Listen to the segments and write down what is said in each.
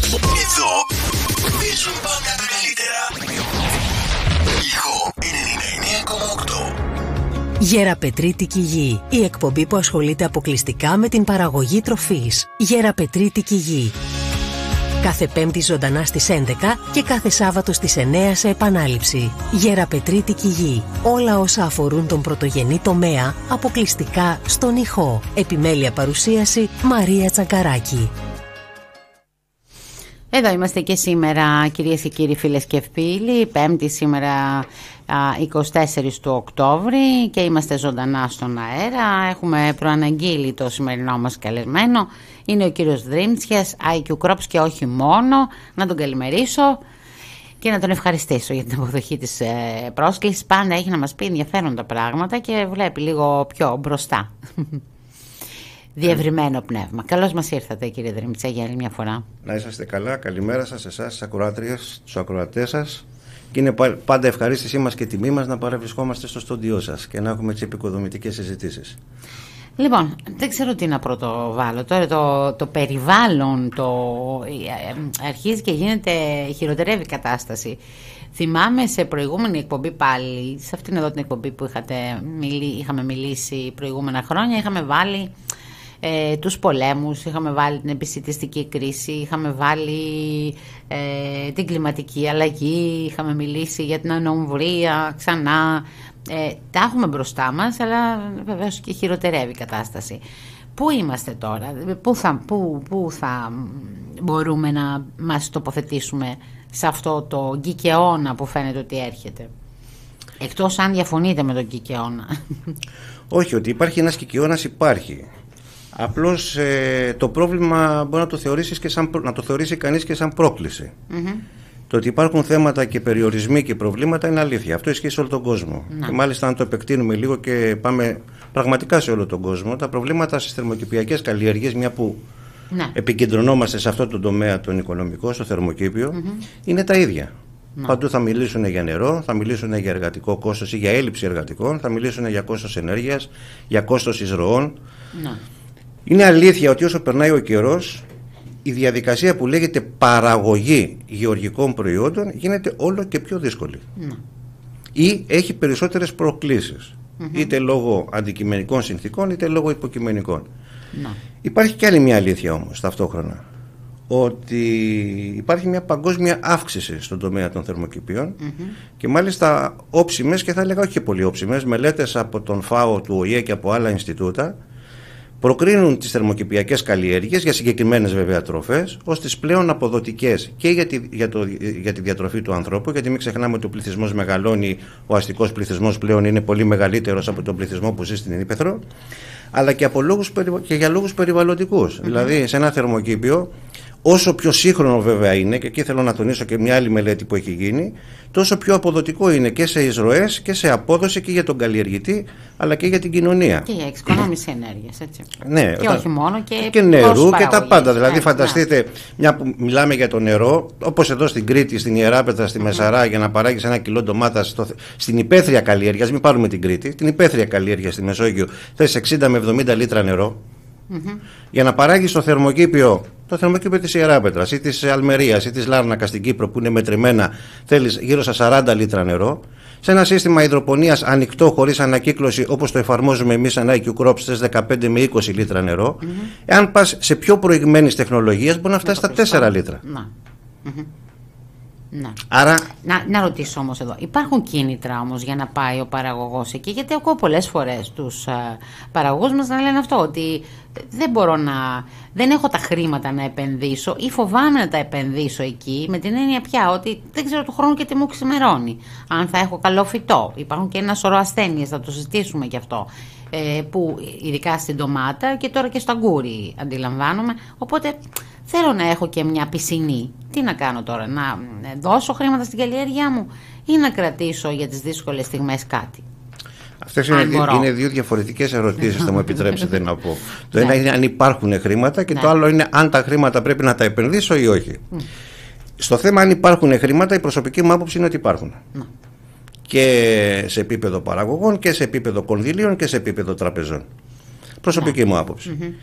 Εδώ παίζουν πάντα τα καλύτερα. Ηχό 99,8. Γεραπετρίτικη Γη. Η εκπομπή που ασχολείται αποκλειστικά με την παραγωγή τροφής. Γεραπετρίτικη Γη. Κάθε Πέμπτη ζωντανά στις 11 και κάθε Σάββατο στις 9 σε επανάληψη. Γεραπετρίτικη Γη. Όλα όσα αφορούν τον πρωτογενή τομέα αποκλειστικά στον Ηχό. Επιμέλεια παρουσίαση Μαρία Τσαγκαράκη. Εδώ είμαστε και σήμερα, κυρίες και κύριοι, φίλες και φίλοι. Πέμπτη σήμερα 24 του Οκτώβρη και είμαστε ζωντανά στον αέρα. Έχουμε προαναγγείλει το σημερινό μας καλεσμένο. Είναι ο κύριος Δρίμτσιας, IQ Crops και όχι μόνο. Να τον καλημερίσω και να τον ευχαριστήσω για την αποδοχή της πρόσκλησης. Πάντα έχει να μας πει ενδιαφέροντα πράγματα και βλέπει λίγο πιο μπροστά. Διευρυμένο πνεύμα. Καλώς μας ήρθατε, κύριε Δρίμτσα, για άλλη μια φορά. Να είσαστε καλά. Καλημέρα σας, εσάς, τις ακροάτριες, τους ακροατές σας. Και είναι πάντα ευχαρίστησή μας και τιμή μας να παρευρισκόμαστε στο στούντιό σας και να έχουμε τις επικοδομητικές συζητήσεις. Λοιπόν, δεν ξέρω τι να πρωτοβάλω. Τώρα το περιβάλλον αρχίζει και χειροτερεύει η κατάσταση. Θυμάμαι σε προηγούμενη εκπομπή πάλι, σε αυτήν εδώ την εκπομπή που είχαμε μιλήσει προηγούμενα χρόνια, είχαμε βάλει τους πολέμους, είχαμε βάλει την επισιτιστική κρίση, είχαμε βάλει την κλιματική αλλαγή, είχαμε μιλήσει για την ανομβρία ξανά. Τα έχουμε μπροστά μας, αλλά βεβαίως και χειροτερεύει η κατάσταση. Πού είμαστε τώρα, πού θα μπορούμε να μας τοποθετήσουμε σε αυτό το γκικαιώνα που φαίνεται ότι έρχεται? Εκτός αν διαφωνείτε με τον γκικαιώνα. Όχι, ότι υπάρχει ένας γκικαιώνας, υπάρχει. Απλώς το πρόβλημα μπορεί να το θεωρήσει κανείς και σαν πρόκληση. Mm-hmm. Το ότι υπάρχουν θέματα και περιορισμοί και προβλήματα είναι αλήθεια. Αυτό ισχύει σε όλο τον κόσμο. Να. Και μάλιστα, αν το επεκτείνουμε λίγο και πάμε πραγματικά σε όλο τον κόσμο, τα προβλήματα στις θερμοκηπιακές καλλιέργειες, μια που επικεντρωνόμαστε σε αυτό το τομέα τον οικονομικό, στο θερμοκήπιο, είναι τα ίδια. Παντού θα μιλήσουν για νερό, θα μιλήσουν για εργατικό κόστος ή για έλλειψη εργατικών, θα μιλήσουν για κόστος ενέργειας, για κόστος εισρωών. Είναι αλήθεια ότι όσο περνάει ο καιρός, η διαδικασία που λέγεται παραγωγή γεωργικών προϊόντων γίνεται όλο και πιο δύσκολη. Ή έχει περισσότερες προκλήσεις, είτε λόγω αντικειμενικών συνθήκων είτε λόγω υποκειμενικών. Υπάρχει και άλλη μια αλήθεια όμως ταυτόχρονα, ότι υπάρχει μια παγκόσμια αύξηση στον τομέα των θερμοκηπίων και μάλιστα όψιμες, και θα έλεγα όχι και πολύ όψιμες, μελέτες από τον ΦΑΟ, του ΟΗΕ και από άλλα Ινστιτούτα προκρίνουν τις θερμοκηπιακές καλλιέργειες, για συγκεκριμένες βέβαια τροφές, ως τις πλέον αποδοτικές και για τη διατροφή του ανθρώπου, γιατί μην ξεχνάμε ότι ο πληθυσμός μεγαλώνει, ο αστικός πληθυσμός πλέον είναι πολύ μεγαλύτερος από τον πληθυσμό που ζει στην Ήπεθρο, αλλά και για λόγους περιβαλλοντικούς. Δηλαδή σε ένα θερμοκήπιο, όσο πιο σύγχρονο βέβαια είναι, και εκεί θέλω να τονίσω και μια άλλη μελέτη που έχει γίνει, τόσο πιο αποδοτικό είναι και σε εισρωές και σε απόδοση και για τον καλλιεργητή, αλλά και για την κοινωνία. Και για εξοικονόμηση ενέργειας, έτσι. Ναι, και όχι μόνο, και νερού και τα πάντα. Δηλαδή, φανταστείτε, μια που μιλάμε για το νερό, όπως εδώ στην Κρήτη, στην Ιεράπετρα, στη Μεσαρά, για να παράγεις 1 κιλό ντομάτας στην υπαίθρια καλλιέργεια, μην πάρουμε την Κρήτη, την υπαίθρια καλλιέργεια στη Μεσόγειο, θες 60 με 70 λίτρα νερό. Για να παράγεις το θερμοκήπιο της Ιεράπετρας ή της Αλμερίας ή της Λάρνακα στην Κύπρο, που είναι μετρημένα, θέλεις γύρω στα 40 λίτρα νερό. Σε ένα σύστημα υδροπονίας ανοιχτό, χωρίς ανακύκλωση, όπως το εφαρμόζουμε εμείς σαν IQ Crops, θες 15 με 20 λίτρα νερό. Εάν πας σε πιο προηγμένης τεχνολογίας, μπορεί να φτάσει στα 4 λίτρα. Άρα... Να ρωτήσω όμως εδώ, υπάρχουν κίνητρα όμως για να πάει ο παραγωγός εκεί? Γιατί ακούω πολλές φορές τους παραγωγούς μας να λένε αυτό, ότι δεν έχω τα χρήματα να επενδύσω ή φοβάμαι να τα επενδύσω εκεί, με την έννοια πια ότι δεν ξέρω του χρόνου και τι μου ξημερώνει, αν θα έχω καλό φυτό. Υπάρχουν και ένα σωρό ασθένειες, θα το συζητήσουμε και αυτό, που ειδικά στην ντομάτα και τώρα και στο αγκούρι αντιλαμβάνομαι, οπότε θέλω να έχω και μια πισινή. Τι να κάνω τώρα, να δώσω χρήματα στην καλλιέργειά μου ή να κρατήσω για τις δύσκολες στιγμές κάτι? Αυτές είναι δύο διαφορετικές ερωτήσεις, θα μου επιτρέψετε να πω. Το ένα είναι αν υπάρχουν χρήματα και το άλλο είναι αν τα χρήματα πρέπει να τα επενδύσω ή όχι. Στο θέμα αν υπάρχουν χρήματα, η προσωπική μου άποψη είναι ότι υπάρχουν. Και σε επίπεδο παραγωγών και σε επίπεδο κονδυλίων και σε επίπεδο τραπεζών. Προσωπική μου άποψη.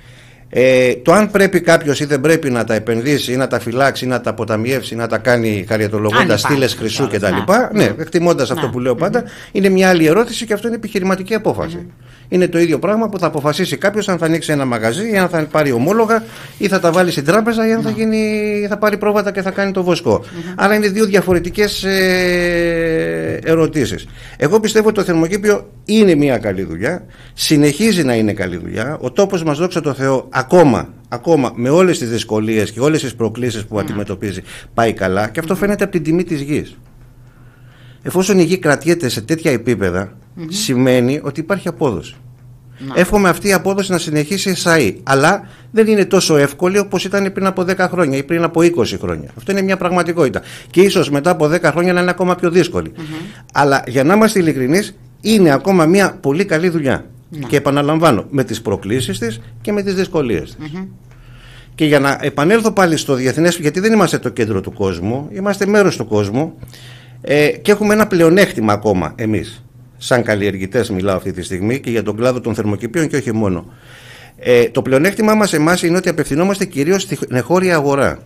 Το αν πρέπει κάποιος ή δεν πρέπει να τα επενδύσει ή να τα φυλάξει ή να τα αποταμιεύσει ή να τα κάνει χαριατολογώντας στήλες χρυσού κτλ. Ναι, εκτιμώντας αυτό που λέω πάντα, είναι μια άλλη ερώτηση και αυτό είναι επιχειρηματική απόφαση. Είναι το ίδιο πράγμα που θα αποφασίσει κάποιος αν θα ανοίξει ένα μαγαζί ή αν θα πάρει ομόλογα ή θα τα βάλει στην τράπεζα ή αν θα πάρει πρόβατα και θα κάνει το βοσκό. Άρα είναι δύο διαφορετικές ερωτήσεις. Εγώ πιστεύω ότι το θερμοκήπιο είναι μια καλή δουλειά, συνεχίζει να είναι καλή δουλειά. Ο τόπος μας, δόξα τω Θεώ, ακόμα με όλες τις δυσκολίες και όλες τις προκλήσεις που αντιμετωπίζει, πάει καλά και αυτό φαίνεται από την τιμή της γης. Εφόσον η γη κρατιέται σε τέτοια επίπεδα, σημαίνει ότι υπάρχει απόδοση. Εύχομαι αυτή η απόδοση να συνεχίσει εσαΐ, αλλά δεν είναι τόσο εύκολη όπως ήταν πριν από 10 χρόνια ή πριν από 20 χρόνια. Αυτό είναι μια πραγματικότητα. Και ίσως μετά από 10 χρόνια να είναι ακόμα πιο δύσκολη. Αλλά για να είμαστε ειλικρινείς, είναι ακόμα μια πολύ καλή δουλειά. Και επαναλαμβάνω, με τις προκλήσεις της και με τις δυσκολίες της. Και για να επανέλθω πάλι στο διεθνές, γιατί δεν είμαστε το κέντρο του κόσμου, είμαστε μέρος του κόσμου και έχουμε ένα πλεονέκτημα ακόμα εμείς. Σαν καλλιεργητές μιλάω αυτή τη στιγμή και για τον κλάδο των θερμοκηπίων και όχι μόνο. Το πλεονέκτημά μας εμάς είναι ότι απευθυνόμαστε κυρίως στην εγχώρια αγορά.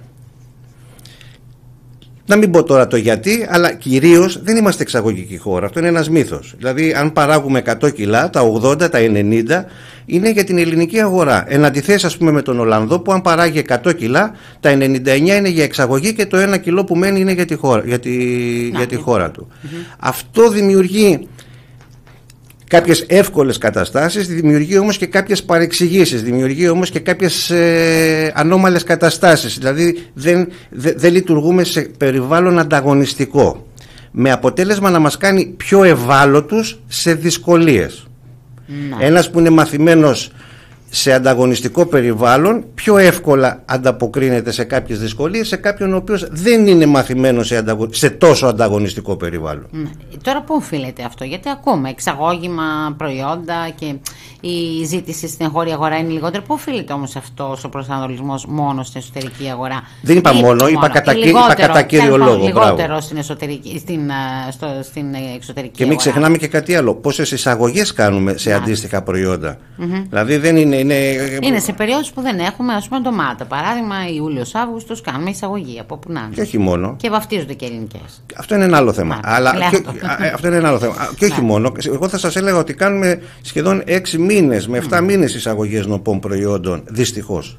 Να μην πω τώρα το γιατί, αλλά κυρίως δεν είμαστε εξαγωγική χώρα. Αυτό είναι ένας μύθος. Δηλαδή, αν παράγουμε 100 κιλά, τα 80, τα 90 είναι για την ελληνική αγορά. Εν αντιθέσει, ας πούμε, με τον Ολλανδό, που αν παράγει 100 κιλά, τα 99 είναι για εξαγωγή και το 1 κιλό που μένει είναι για τη χώρα του. Αυτό δημιουργεί κάποιες εύκολες καταστάσεις, δημιουργεί όμως και κάποιες παρεξηγήσεις, δημιουργεί όμως και κάποιες ανώμαλες καταστάσεις. Δηλαδή δεν λειτουργούμε σε περιβάλλον ανταγωνιστικό, με αποτέλεσμα να μας κάνει πιο ευάλωτους σε δυσκολίες. Ένας που είναι μαθημένος σε ανταγωνιστικό περιβάλλον πιο εύκολα ανταποκρίνεται σε κάποιες δυσκολίες σε κάποιον ο οποίος δεν είναι μαθημένος σε τόσο ανταγωνιστικό περιβάλλον. Τώρα πού οφείλεται αυτό? Γιατί ακούμε εξαγώγημα προϊόντα και η ζήτηση στην εγχώρια αγορά είναι λιγότερο. Πού οφείλεται όμως αυτός ο προσανατολισμός μόνο στην εσωτερική αγορά? Δεν είπα μόνο, είπα κατά κύριο λόγο. Λιγότερο στην εξωτερική και μην ξεχνάμε και κάτι άλλο. Πόσες εισαγωγές κάνουμε σε αντίστοιχα προϊόντα. Δηλαδή δεν είναι. Είναι σε περιόδους που δεν έχουμε, ας πούμε, ντομάτα. Παράδειγμα, Ιούλιος-Αύγουστος κάνουμε εισαγωγή από που να είναι. Και όχι μόνο. Και βαφτίζονται και ελληνικές. Αυτό είναι ένα άλλο θέμα. Αυτό είναι ένα άλλο θέμα. Και όχι μόνο. Εγώ θα σας έλεγα ότι κάνουμε σχεδόν 6 μήνες με 7 μήνες εισαγωγές νοπών προϊόντων. Δυστυχώς.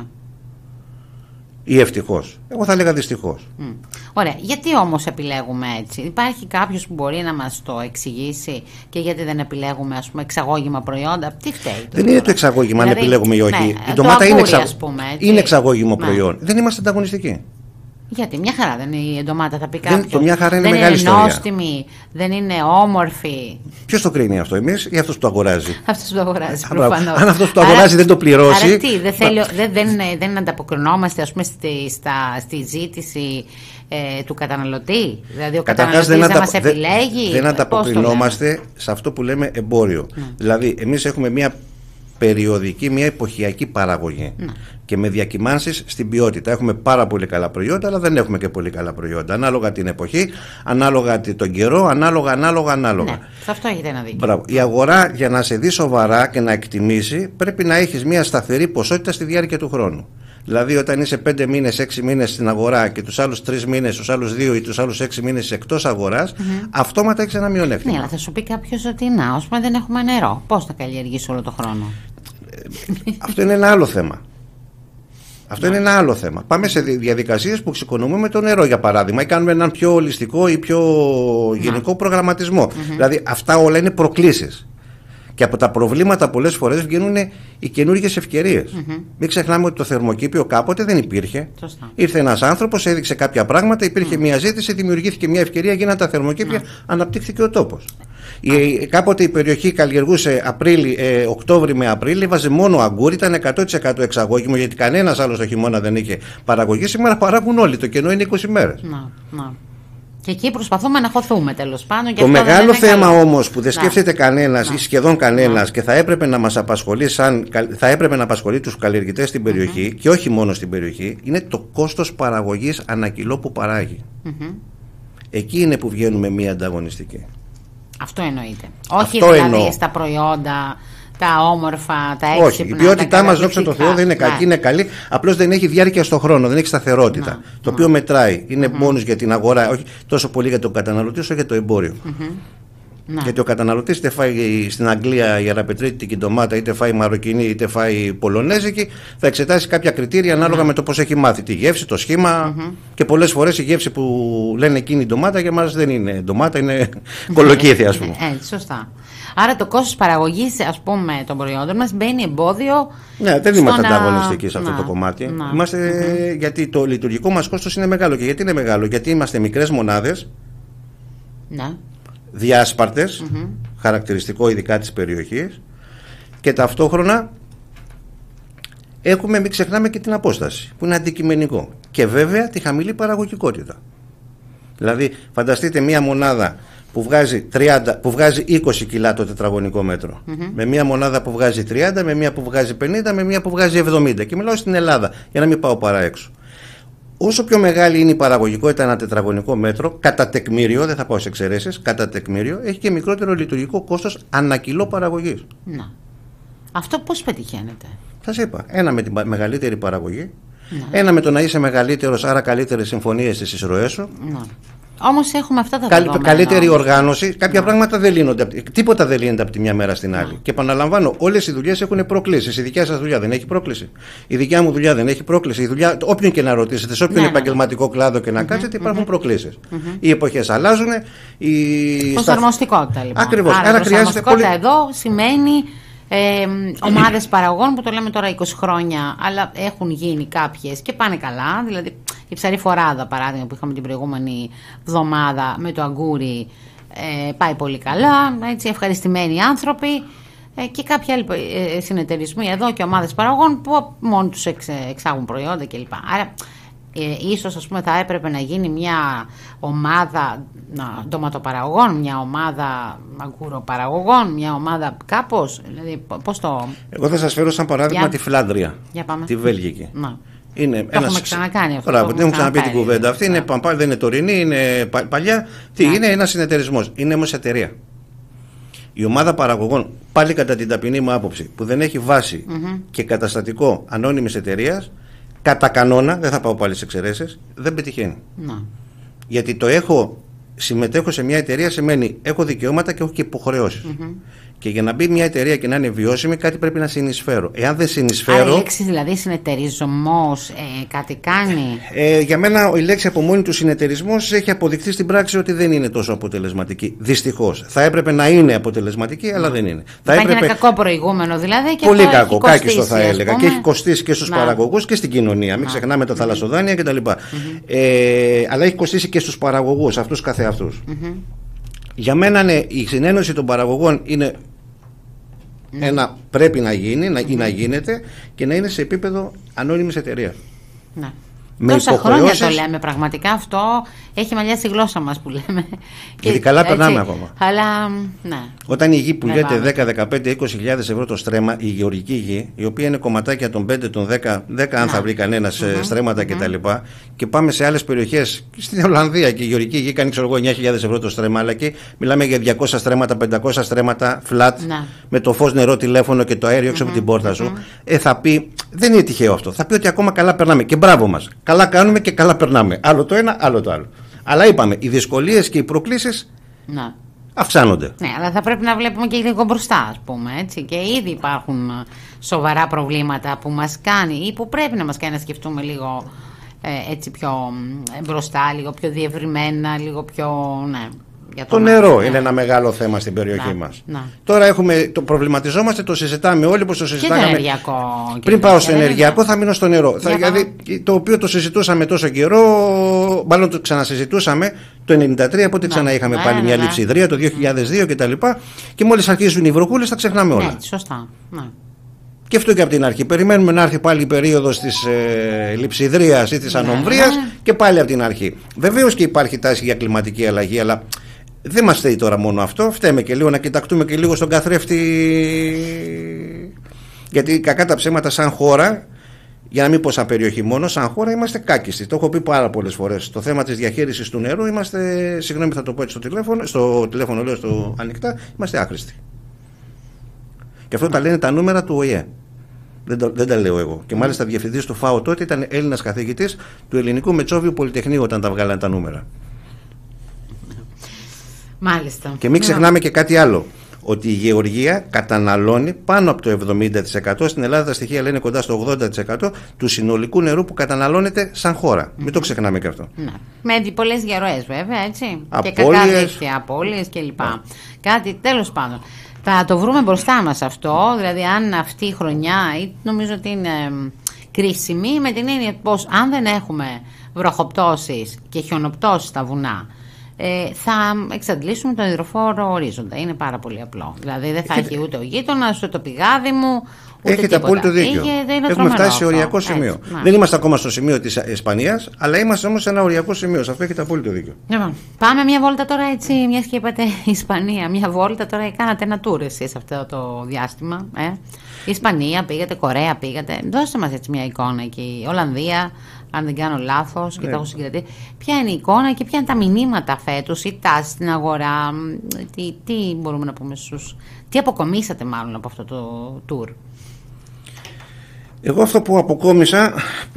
Ή ευτυχώς. Εγώ θα έλεγα δυστυχώς. Ωραία. Γιατί όμως επιλέγουμε έτσι? Υπάρχει κάποιος που μπορεί να μας το εξηγήσει και γιατί δεν επιλέγουμε, ας πούμε, εξαγώγημα προϊόντα? Τι φταίει? Δεν είναι το εξαγώγημα αν επιλέγουμε ή όχι. Η ντομάτα είναι εξαγώγημο προϊόν. Δεν είμαστε ανταγωνιστικοί. Γιατί μια χαρά δεν είναι η ντομάτα, θα πει κάποιος. Το μια χαρά είναι δεν μεγάλη ιστορία. Δεν είναι νόστιμη, δεν είναι όμορφη. Ποιος το κρίνει αυτό, εμείς ή αυτός που το αγοράζει? Αυτός που το αγοράζει, προφανώς. Αν αυτός που το αγοράζει δεν το πληρώσει. Άρα τι, δεν ανταποκρινόμαστε, ας πούμε, στη ζήτηση του καταναλωτή? Δηλαδή ο καταναλωτής δεν μας επιλέγει? Δεν ανταποκρινόμαστε σε αυτό που λέμε εμπόριο. Δηλαδή εμείς έχουμε μια περιοδική, μια εποχιακή παραγωγή και με διακυμάνσεις στην ποιότητα. Έχουμε πάρα πολύ καλά προϊόντα, αλλά δεν έχουμε και πολύ καλά προϊόντα. Ανάλογα την εποχή, ανάλογα τον καιρό, ανάλογα. Ναι, σε αυτό έχετε ένα δίκιο. Μπράβο. Η αγορά, για να σε δει σοβαρά και να εκτιμήσει, πρέπει να έχεις μια σταθερή ποσότητα στη διάρκεια του χρόνου. Δηλαδή, όταν είσαι 5 μήνες, 6 μήνες στην αγορά και τους άλλους 3 μήνες, τους άλλους 2 ή τους άλλους 6 μήνες εκτός αγοράς, αυτόματα έχεις ένα μειονέκτημα. Ναι, αλλά θα σου πει κάποιος ότι ας πούμε δεν έχουμε νερό. Πώς θα καλλιεργήσω όλο το χρόνο? Αυτό είναι ένα άλλο θέμα. Αυτό είναι ένα άλλο θέμα. Πάμε σε διαδικασίες που εξοικονομούμε το νερό, για παράδειγμα, ή κάνουμε έναν πιο ολιστικό ή πιο γενικό προγραμματισμό. Δηλαδή, αυτά όλα είναι προκλήσεις. Και από τα προβλήματα πολλές φορές βγαίνουν οι καινούργιες ευκαιρίες. Μην ξεχνάμε ότι το θερμοκήπιο κάποτε δεν υπήρχε. Σωστά. Ήρθε ένας άνθρωπος, έδειξε κάποια πράγματα, υπήρχε μια ζήτηση, δημιουργήθηκε μια ευκαιρία, γίνανε τα θερμοκήπια, αναπτύχθηκε ο τόπος. Κάποτε η περιοχή καλλιεργούσε Οκτώβρη με Απρίλη, βάζε μόνο αγκούρι, ήταν 100% εξαγώγημο, γιατί κανένας άλλος το χειμώνα δεν είχε παραγωγή. Σήμερα παράγουν όλοι, το κενό είναι 20 μέρες. Και εκεί προσπαθούμε να χωθούμε, τέλος πάντων. Το μεγάλο θέμα όμως που δεν σκέφτεται κανένας ή σχεδόν κανένας και θα έπρεπε να μας απασχολεί, θα έπρεπε να απασχολεί τους καλλιεργητές στην περιοχή και όχι μόνο στην περιοχή, είναι το κόστος παραγωγής ανά κιλό που παράγει. Εκεί είναι που βγαίνουμε μία ανταγωνιστική. Αυτό εννοείται. Όχι δηλαδή στα προϊόντα τα όμορφα, τα έξυπνα. Όχι, η ποιότητά μας, δόξα τω Θεώ, δεν είναι κακή, είναι καλή. Απλώς δεν έχει διάρκεια στον χρόνο, δεν έχει σταθερότητα. Το οποίο μετράει. Είναι μόνος για την αγορά, όχι τόσο πολύ για τον καταναλωτή, όσο για το εμπόριο. Γιατί ο καταναλωτής είτε φάει στην Αγγλία ιεραπετρίτικη ντομάτα, είτε φάει μαροκινή, είτε φάει πολωνέζικη, θα εξετάσει κάποια κριτήρια ανάλογα με το πώς έχει μάθει. Τη γεύση, το σχήμα. Και πολλές φορές η γεύση που λένε εκείνη η ντομάτα για μας δεν είναι ντομάτα, είναι κολοκύθια, ας πούμε. Σωστά. Άρα το κόστος παραγωγής, ας πούμε, των προϊόντων μας μπαίνει εμπόδιο. Ναι, δεν είμαστε ανταγωνιστικοί σε αυτό το κομμάτι. Είμαστε, γιατί το λειτουργικό μας κόστος είναι μεγάλο. Και γιατί είναι μεγάλο? Γιατί είμαστε μικρές μονάδες. Διάσπαρτες, χαρακτηριστικό ειδικά της περιοχής, και ταυτόχρονα μην ξεχνάμε και την απόσταση που είναι αντικειμενικό, και βέβαια τη χαμηλή παραγωγικότητα. Δηλαδή φανταστείτε μια μονάδα που βγάζει 20 κιλά το τετραγωνικό μέτρο, με μια μονάδα που βγάζει 30, με μια που βγάζει 50, με μια που βγάζει 70, και μιλάω στην Ελλάδα για να μην πάω παρά έξω. Όσο πιο μεγάλη είναι η παραγωγικότητα ένα τετραγωνικό μέτρο, κατά τεκμήριο, δεν θα πάω σε εξαιρέσεις, κατά τεκμήριο έχει και μικρότερο λειτουργικό κόστος ανά κιλό παραγωγής. Να. Αυτό πώς πετυχαίνεται? Σας είπα, ένα με τη μεγαλύτερη παραγωγή, ένα με το να είσαι μεγαλύτερος, άρα καλύτερες συμφωνίες στις εισρωές σου. Όμως έχουμε αυτά τα δεδομένα. Καλύτερη οργάνωση. Κάποια πράγματα δεν λύνονται. Τίποτα δεν λύνεται από τη μια μέρα στην άλλη. Και επαναλαμβάνω, όλες οι δουλειές έχουν προκλήσεις. Η δικιά σας δουλειά δεν έχει πρόκληση. Η δικιά μου δουλειά δεν έχει πρόκληση. Η δουλειά, όποιον και να ρωτήσετε, σε όποιον επαγγελματικό κλάδο και να κάτσετε, υπάρχουν προκλήσεις. Οι εποχές αλλάζουν. Προσαρμοστικότητα, λοιπόν. Ακριβώς. Άρα προσαρμοστικότητα εδώ σημαίνει ομάδες παραγωγών που το λέμε τώρα 20 χρόνια, αλλά έχουν γίνει κάποιες και πάνε καλά. Δηλαδή η ψαριφοράδα, παράδειγμα, που είχαμε την προηγούμενη εβδομάδα με το αγκούρι, πάει πολύ καλά, έτσι, ευχαριστημένοι άνθρωποι, και κάποιοι άλλοι συνεταιρισμοί εδώ και ομάδες παραγωγών που μόνοι τους εξάγουν προϊόντα κλπ. Άρα ίσως, ας πούμε, θα έπρεπε να γίνει μια ομάδα ντοματοπαραγωγών, μια ομάδα αγκουροπαραγωγών, μια ομάδα κάπως, δηλαδή πώς το... Εγώ θα σας φέρω σαν παράδειγμα τη Φλάνδρια, τη Βέλγικη. Το έχουμε ξανακάνει αυτό. Δεν έχουμε ξαναπεί την κουβέντα αυτή. Δεν είναι τωρινή, είναι παλιά. Είναι ένας συνεταιρισμός, είναι όμως εταιρεία. Η ομάδα παραγωγών, πάλι κατά την ταπεινή μου άποψη, που δεν έχει βάση και καταστατικό ανώνυμης εταιρείας, κατά κανόνα, δεν θα πάω πάλι σε εξαιρέσεις, δεν πετυχαίνει. Γιατί συμμετέχω σε μια εταιρεία σημαίνει έχω δικαιώματα και έχω και υποχρεώσεις. Και για να μπει μια εταιρεία και να είναι βιώσιμη, κάτι πρέπει να συνεισφέρω. Εάν δεν συνεισφέρω. Η λέξη δηλαδή συνεταιρισμός κάτι κάνει. Για μένα η λέξη από μόνη του συνεταιρισμός έχει αποδειχθεί στην πράξη ότι δεν είναι τόσο αποτελεσματική. Δυστυχώς. Θα έπρεπε να είναι αποτελεσματική, αλλά δεν είναι. Υπάρχει ένα κακό προηγούμενο δηλαδή. Και πολύ κακό, κάκιστο θα έλεγα. Και έχει κοστίσει και στους παραγωγούς και στην κοινωνία. Μην ξεχνάμε τα θαλασσοδάνεια κτλ. Αλλά έχει κοστίσει και στους παραγωγούς, αυτούς καθεαυτούς. Για μένα η συνένωση των παραγωγών είναι πρέπει να γίνει ή να γίνεται, και να είναι σε επίπεδο ανώνυμης εταιρείας. Τόσα χρόνια το λέμε, πραγματικά αυτό έχει μαλλιάσει η γλώσσα μας που λέμε. Γιατί καλά περνάμε ακόμα. Αλλά, όταν η γη πουλιέται 10, 15, 20.000 ευρώ το στρέμμα, η γεωργική γη, η οποία είναι κομματάκια των 5, των 10 αν θα βρει κανένας στρέμματα κτλ. Και πάμε σε άλλες περιοχές, στην Ολλανδία, και η γεωργική γη κάνει 9.000 ευρώ το στρέμμα, αλλά εκεί μιλάμε για 200 στρέμματα, 500 στρέμματα flat, με το φως, νερό, τηλέφωνο και το αέριο έξω από την πόρτα σου. Θα πει, δεν είναι τυχαίο αυτό. Θα πει ότι ακόμα καλά περνάμε. Και μπράβο μας. Καλά κάνουμε και καλά περνάμε. Άλλο το ένα, άλλο το άλλο. Αλλά είπαμε, οι δυσκολίες και οι προκλήσεις αυξάνονται. Ναι, αλλά θα πρέπει να βλέπουμε και λίγο μπροστά, ας πούμε. Έτσι. Και ήδη υπάρχουν σοβαρά προβλήματα που μας κάνει ή που πρέπει να μας κάνει να σκεφτούμε λίγο έτσι πιο μπροστά, λίγο πιο διευρυμένα, λίγο πιο. Το νερό είναι ένα μεγάλο θέμα στην περιοχή μας. Τώρα το προβληματιζόμαστε, το συζητάμε όλοι, όπως το συζητάμε. Και το ενεργειακό. Πριν πάω στο ενεργειακό, θα μείνω στο νερό. Δηλαδή, το οποίο το συζητούσαμε τόσο καιρό, μάλλον το ξανασυζητούσαμε το 1993, πότε ξανά είχαμε πάλι μια λειψιδρία, το 2002 κτλ. Και μόλις αρχίζουν οι βροχούλες, θα ξεχνάμε όλα. Σωστά. Και αυτό και από την αρχή. Περιμένουμε να έρθει πάλι η περίοδος της λειψιδρίας ή της ανομβρίας και πάλι από την αρχή. Βεβαίως και υπάρχει τάση για κλιματική αλλαγή, αλλά. Δεν μας φταίει τώρα μόνο αυτό, φταίμε και λίγο να κοιταχτούμε και λίγο στον καθρέφτη, γιατί κακά τα ψέματα σαν χώρα, για να μην πω σαν περιοχή μόνο, σαν χώρα είμαστε κάκιστοι. Το έχω πει πάρα πολλές φορές. Το θέμα της διαχείρισης του νερού είμαστε, συγγνώμη θα το πω έτσι στο τηλέφωνο λέω στο ανοιχτά, είμαστε άχρηστοι. Και αυτό τα λένε τα νούμερα του ΟΗΕ. Δεν τα λέω εγώ. Και μάλιστα διευθυντής του ΦΑΟ τότε ήταν Έλληνας καθηγητής του Ελληνικού Μετσόβιου Πολυτεχνείου όταν τα βγάλανε τα νούμερα. Μάλιστα. Και μην ξεχνάμε και κάτι άλλο. Ότι η γεωργία καταναλώνει πάνω από το 70%. Στην Ελλάδα τα στοιχεία λένε κοντά στο 80% του συνολικού νερού που καταναλώνεται σαν χώρα. Μην το ξεχνάμε και αυτό. Ναι. Με πολλές διαρροές βέβαια, έτσι. Απώλειες. Και κακά δίκτυα, απώλειες κλπ. Κάτι τέλος πάντων. Θα το βρούμε μπροστά μας αυτό. Δηλαδή, αν αυτή η χρονιά νομίζω ότι είναι κρίσιμη, με την έννοια πως αν δεν έχουμε βροχοπτώσεις και χιονοπτώσεις στα βουνά, θα εξαντλήσουμε τον υδροφόρο ορίζοντα. Είναι πάρα πολύ απλό. Δηλαδή δεν θα έχει ούτε ο γείτονας, ούτε το πηγάδι μου, ούτε έχετε απόλυτο δίκιο. Έχουμε φτάσει σε οριακό σημείο. Δεν είμαστε ακόμα στο σημείο της Ισπανίας, αλλά είμαστε όμως σε ένα οριακό σημείο. Σε αυτό έχετε απόλυτο δίκιο. Λοιπόν, πάμε μια βόλτα τώρα, έτσι, μιας και είπατε Ισπανία. Μια βόλτα τώρα, κάνατε ένα tour εσείς αυτό το διάστημα. Ισπανία πήγατε, Κορέα πήγατε. Δώστε μας έτσι μια εικόνα εκεί. Ολλανδία, αν δεν κάνω λάθος, και τα έχω συγκρατήσει. Ποια είναι η εικόνα και ποια είναι τα μηνύματα φέτος, η τάση στην αγορά, τι μπορούμε να πούμε στους. Τι αποκομίσατε μάλλον από αυτό το tour? Εγώ αυτό που αποκόμισα,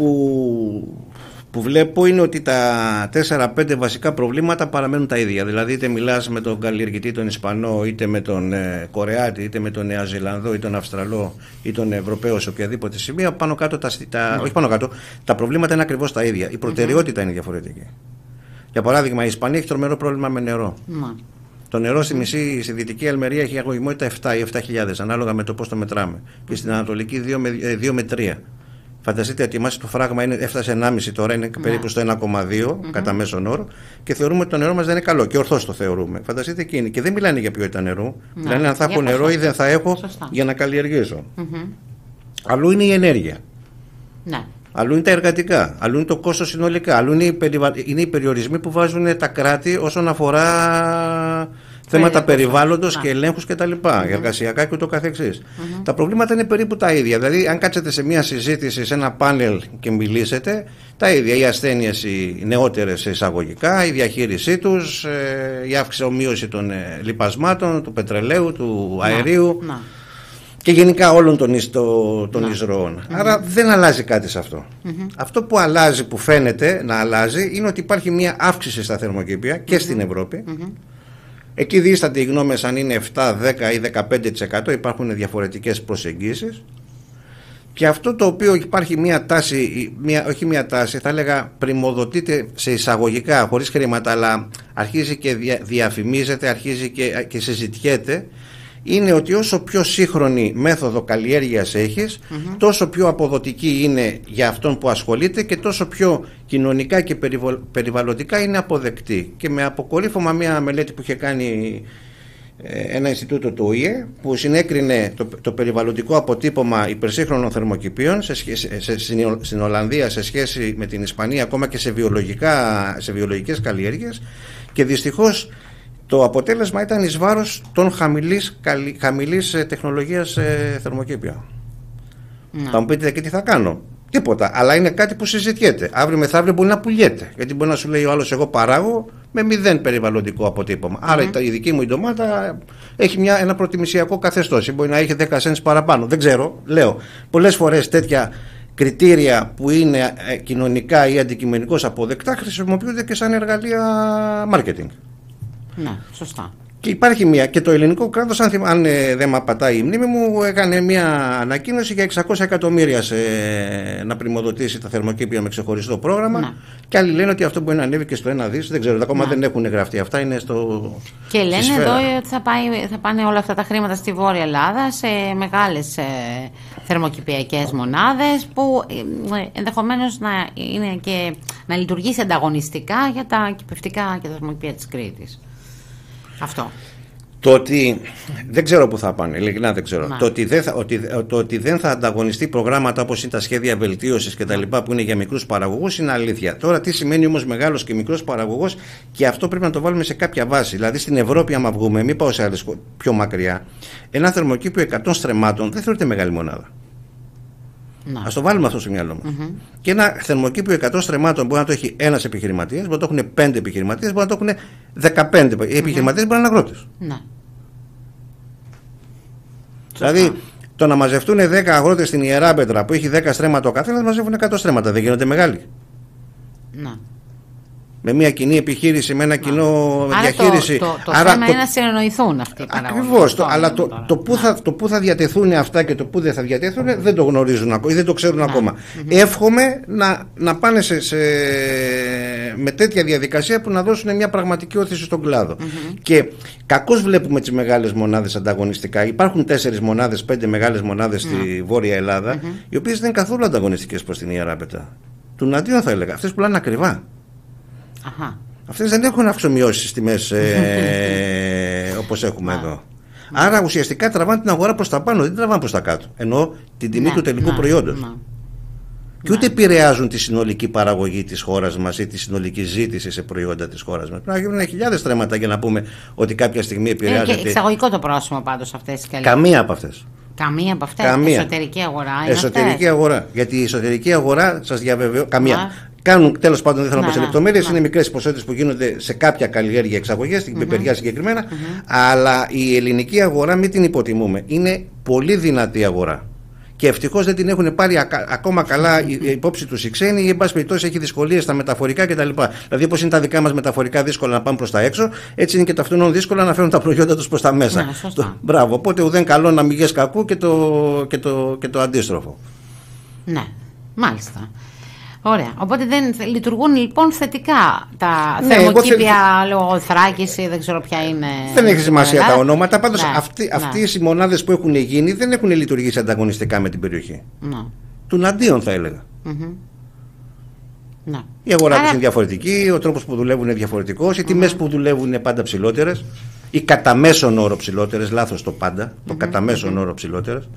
που βλέπω, είναι ότι τα 4-5 βασικά προβλήματα παραμένουν τα ίδια. Δηλαδή, είτε μιλάς με τον καλλιεργητή τον Ισπανό, είτε με τον Κορεάτη, είτε με τον Νεαζηλανδό, ή τον Αυστραλό, ή τον Ευρωπαίο σε οποιαδήποτε σημεία, πάνω κάτω όχι πάνω κάτω, τα προβλήματα είναι ακριβώς τα ίδια. Η προτεραιότητα είναι διαφορετική. Για παράδειγμα, η Ισπανία έχει τρομερό πρόβλημα με νερό. Το νερό στη Δυτική Αλμερία έχει αγωγημότητα 7 ή 7.000, ανάλογα με το πώς το μετράμε. Και στην Ανατολική 2 με 3. Φανταστείτε ότι η μάση του φράγμα έφτασε 1,5 τώρα, είναι περίπου στο 1,2 κατά μέσον όρο, και θεωρούμε ότι το νερό μας δεν είναι καλό. Και ορθώς το θεωρούμε. Φανταστείτε εκείνοι. Και δεν μιλάνε για ποιότητα νερού. Μιλάνε αν θα έχω νερό ή δεν θα έχω για να καλλιεργήσω. Αλλού είναι η ενέργεια. Ναι. Αλλού είναι τα εργατικά. Αλλού είναι το κόστος συνολικά. Αλλού είναι οι περιορισμοί που βάζουν τα κράτη όσον αφορά θέματα περιβάλλοντος και ελέγχους κτλ. Εργασιακά και ούτω καθεξής. Τα προβλήματα είναι περίπου τα ίδια. Δηλαδή, αν κάτσετε σε μια συζήτηση, σε ένα πάνελ και μιλήσετε, τα ίδια. Οι ασθένειες οι νεότερες εισαγωγικά, η διαχείρισή τους, η αυξομείωση των λιπασμάτων, του πετρελαίου, του αερίου. Και γενικά όλων των εισρωών. Άρα δεν αλλάζει κάτι σε αυτό. Αυτό που αλλάζει, που φαίνεται να αλλάζει, είναι ότι υπάρχει μια αύξηση στα θερμοκήπια και στην Ευρώπη. Εκεί δίστανται οι γνώμες αν είναι 7, 10 ή 15%, υπάρχουν διαφορετικές προσεγγίσεις. Και αυτό το οποίο υπάρχει μια τάση, όχι μια τάση, θα έλεγα πριμοδοτείται σε εισαγωγικά, χωρίς χρήματα, αλλά αρχίζει και διαφημίζεται, αρχίζει και συζητιέται, είναι ότι όσο πιο σύγχρονη μέθοδο καλλιέργειας έχεις, τόσο πιο αποδοτική είναι για αυτόν που ασχολείται και τόσο πιο κοινωνικά και περιβαλλοντικά είναι αποδεκτή. Και με αποκορύφωμα μια μελέτη που είχε κάνει ένα Ινστιτούτο του ΟΗΕ, που συνέκρινε το περιβαλλοντικό αποτύπωμα υπερσύγχρονων θερμοκηπίων στην Ολλανδία σε σχέση με την Ισπανία, ακόμα και σε βιολογικές καλλιέργειες, και δυστυχώς το αποτέλεσμα ήταν εις βάρος των χαμηλής τεχνολογίας θερμοκήπια. Θα μου πείτε και τι θα κάνω. Τίποτα. Αλλά είναι κάτι που συζητιέται. Αύριο μεθαύριο μπορεί να πουλιέται. Γιατί μπορεί να σου λέει ο άλλος, εγώ παράγω με 0 περιβαλλοντικό αποτύπωμα. Άρα η δική μου η ντομάτα έχει ένα προτιμησιακό καθεστώς. Μπορεί να έχει 10 cents παραπάνω. Δεν ξέρω. Λέω. Πολλές φορές τέτοια κριτήρια που είναι κοινωνικά ή αντικειμενικώς αποδεκτά χρησιμοποιούνται και σαν εργαλεία marketing. Ναι, σωστά. Και υπάρχει και το ελληνικό κράτος, αν δεν με πατάει η μνήμη μου, έκανε μια ανακοίνωση για 600 εκατομμύρια να πρημοδοτήσει τα θερμοκήπια με ξεχωριστό πρόγραμμα. Ναι. Και άλλοι λένε ότι αυτό μπορεί να ανέβει και στο 1 δις. Δεν ξέρω, ακόμα δεν έχουν γραφτεί αυτά. Είναι και λένε εδώ ότι θα πάνε όλα αυτά τα χρήματα στη Βόρεια Ελλάδα σε μεγάλες θερμοκηπιακές μονάδες, που ενδεχομένως να λειτουργήσει ανταγωνιστικά για τα κηπευτικά και τα θερμοκηπία της Κρήτης. Αυτό. Το ότι δεν ξέρω πού θα πάνε, ειλικρινά δεν ξέρω. Το ότι δεν θα ανταγωνιστεί προγράμματα όπως είναι τα σχέδια βελτίωσης και τα λοιπά, που είναι για μικρούς παραγωγούς, είναι αλήθεια. Τώρα, τι σημαίνει όμως μεγάλος και μικρός παραγωγός, και αυτό πρέπει να το βάλουμε σε κάποια βάση. Δηλαδή, στην Ευρώπη, άμα βγούμε, μην πάω σε άλλες πιο μακριά, ένα θερμοκήπιο 100 στρεμμάτων δεν θεωρείται μεγάλη μονάδα. Ας το βάλουμε αυτό στο μυαλό μας. Και ένα θερμοκήπιο 100 στρεμμάτων μπορεί να το έχει ένας επιχειρηματίας, μπορεί να το έχουν 5 επιχειρηματίες, μπορεί να το έχουν 15 επιχειρηματίες, μπορεί να είναι αγρότες. Δηλαδή, το να μαζευτούν 10 αγρότες στην Ιεράπετρα που έχει 10 στρέμματα ο καθένας, μαζεύουν 100 στρέμματα. Δεν γίνονται μεγάλοι. Να. Με μια κοινή επιχείρηση, με ένα κοινό διαχείριση. Το θέμα είναι να συνεννοηθούν αυτοί οι παραγωγοί. Ακριβώς. Αλλά το πού θα διατεθούν αυτά και το πού δεν θα διατεθούν δεν το γνωρίζουν ακόμα ή δεν το ξέρουν ακόμα. Εύχομαι να πάνε με τέτοια διαδικασία που να δώσουν μια πραγματική όθηση στον κλάδο. Και κακώς βλέπουμε τις μεγάλες μονάδες ανταγωνιστικά. Υπάρχουν 4 μονάδες, 5 μεγάλες μονάδες στη Βόρεια Ελλάδα, οι οποίες δεν είναι καθόλου ανταγωνιστικές προς την Ιεράπετρα. Του αντίον θα έλεγα. Αυτές πουλάνε ακριβά. Αυτές δεν έχουν αυξομειώσει στις τιμές όπως έχουμε εδώ. Άρα ουσιαστικά τραβάνε την αγορά προς τα πάνω, δεν τραβάνε προς τα κάτω. Εννοώ την τιμή του τελικού προϊόντος. Και ούτε επηρεάζουν τη συνολική παραγωγή της χώρας μας ή τη συνολική ζήτηση σε προϊόντα της χώρας μας. Πρέπει να γίνουν χιλιάδες στρέμματα για να πούμε ότι κάποια στιγμή επηρεάζεται. Είναι και εξαγωγικό το πρόσημο πάντως αυτές τις καλές. Καμία από αυτές. Καμία από αυτές. Εσωτερική αγορά. Εσωτερική αγορά. Γιατί η εσωτερική αγορά, σας διαβεβαιώ, καμία. Κάνουν, τέλος πάντων, δεν θέλω να πω σε λεπτομέρειες, είναι μικρές ποσότητες που γίνονται σε κάποια καλλιέργεια εξαγωγές, στην πιπεριά συγκεκριμένα. Αλλά η ελληνική αγορά, μην την υποτιμούμε, είναι πολύ δυνατή αγορά. Και ευτυχώς δεν την έχουν πάρει ακόμα καλά υπόψη τους οι ξένοι, ή εν πάση περιπτώσει έχει δυσκολίες στα μεταφορικά κτλ. Δηλαδή, όπως είναι τα δικά μας μεταφορικά δύσκολα να πάνε προς τα έξω, έτσι είναι και τα αυτών δύσκολα να φέρουν τα προϊόντα τους προς τα μέσα. Μπράβο. Οπότε ουδέν καλό να μηγές κακού και το αντίστροφο. Ναι, μάλιστα. Ωραία. Οπότε δεν λειτουργούν λοιπόν θετικά τα θερμοκήπια, θράκηση, δεν ξέρω ποια είναι. Δεν έχει σημασία τα ονόματα. Πάντως αυτές οι μονάδες που έχουν γίνει δεν έχουν λειτουργήσει ανταγωνιστικά με την περιοχή. Του αντίον θα έλεγα. Η αγορά τους είναι διαφορετική, ο τρόπος που δουλεύουν είναι διαφορετικός, οι τιμές που δουλεύουν είναι πάντα ψηλότερες, ή κατά μέσον όρο ψηλότερες. Λάθος το πάντα. Το κατά μέσον όρο ψηλότερες.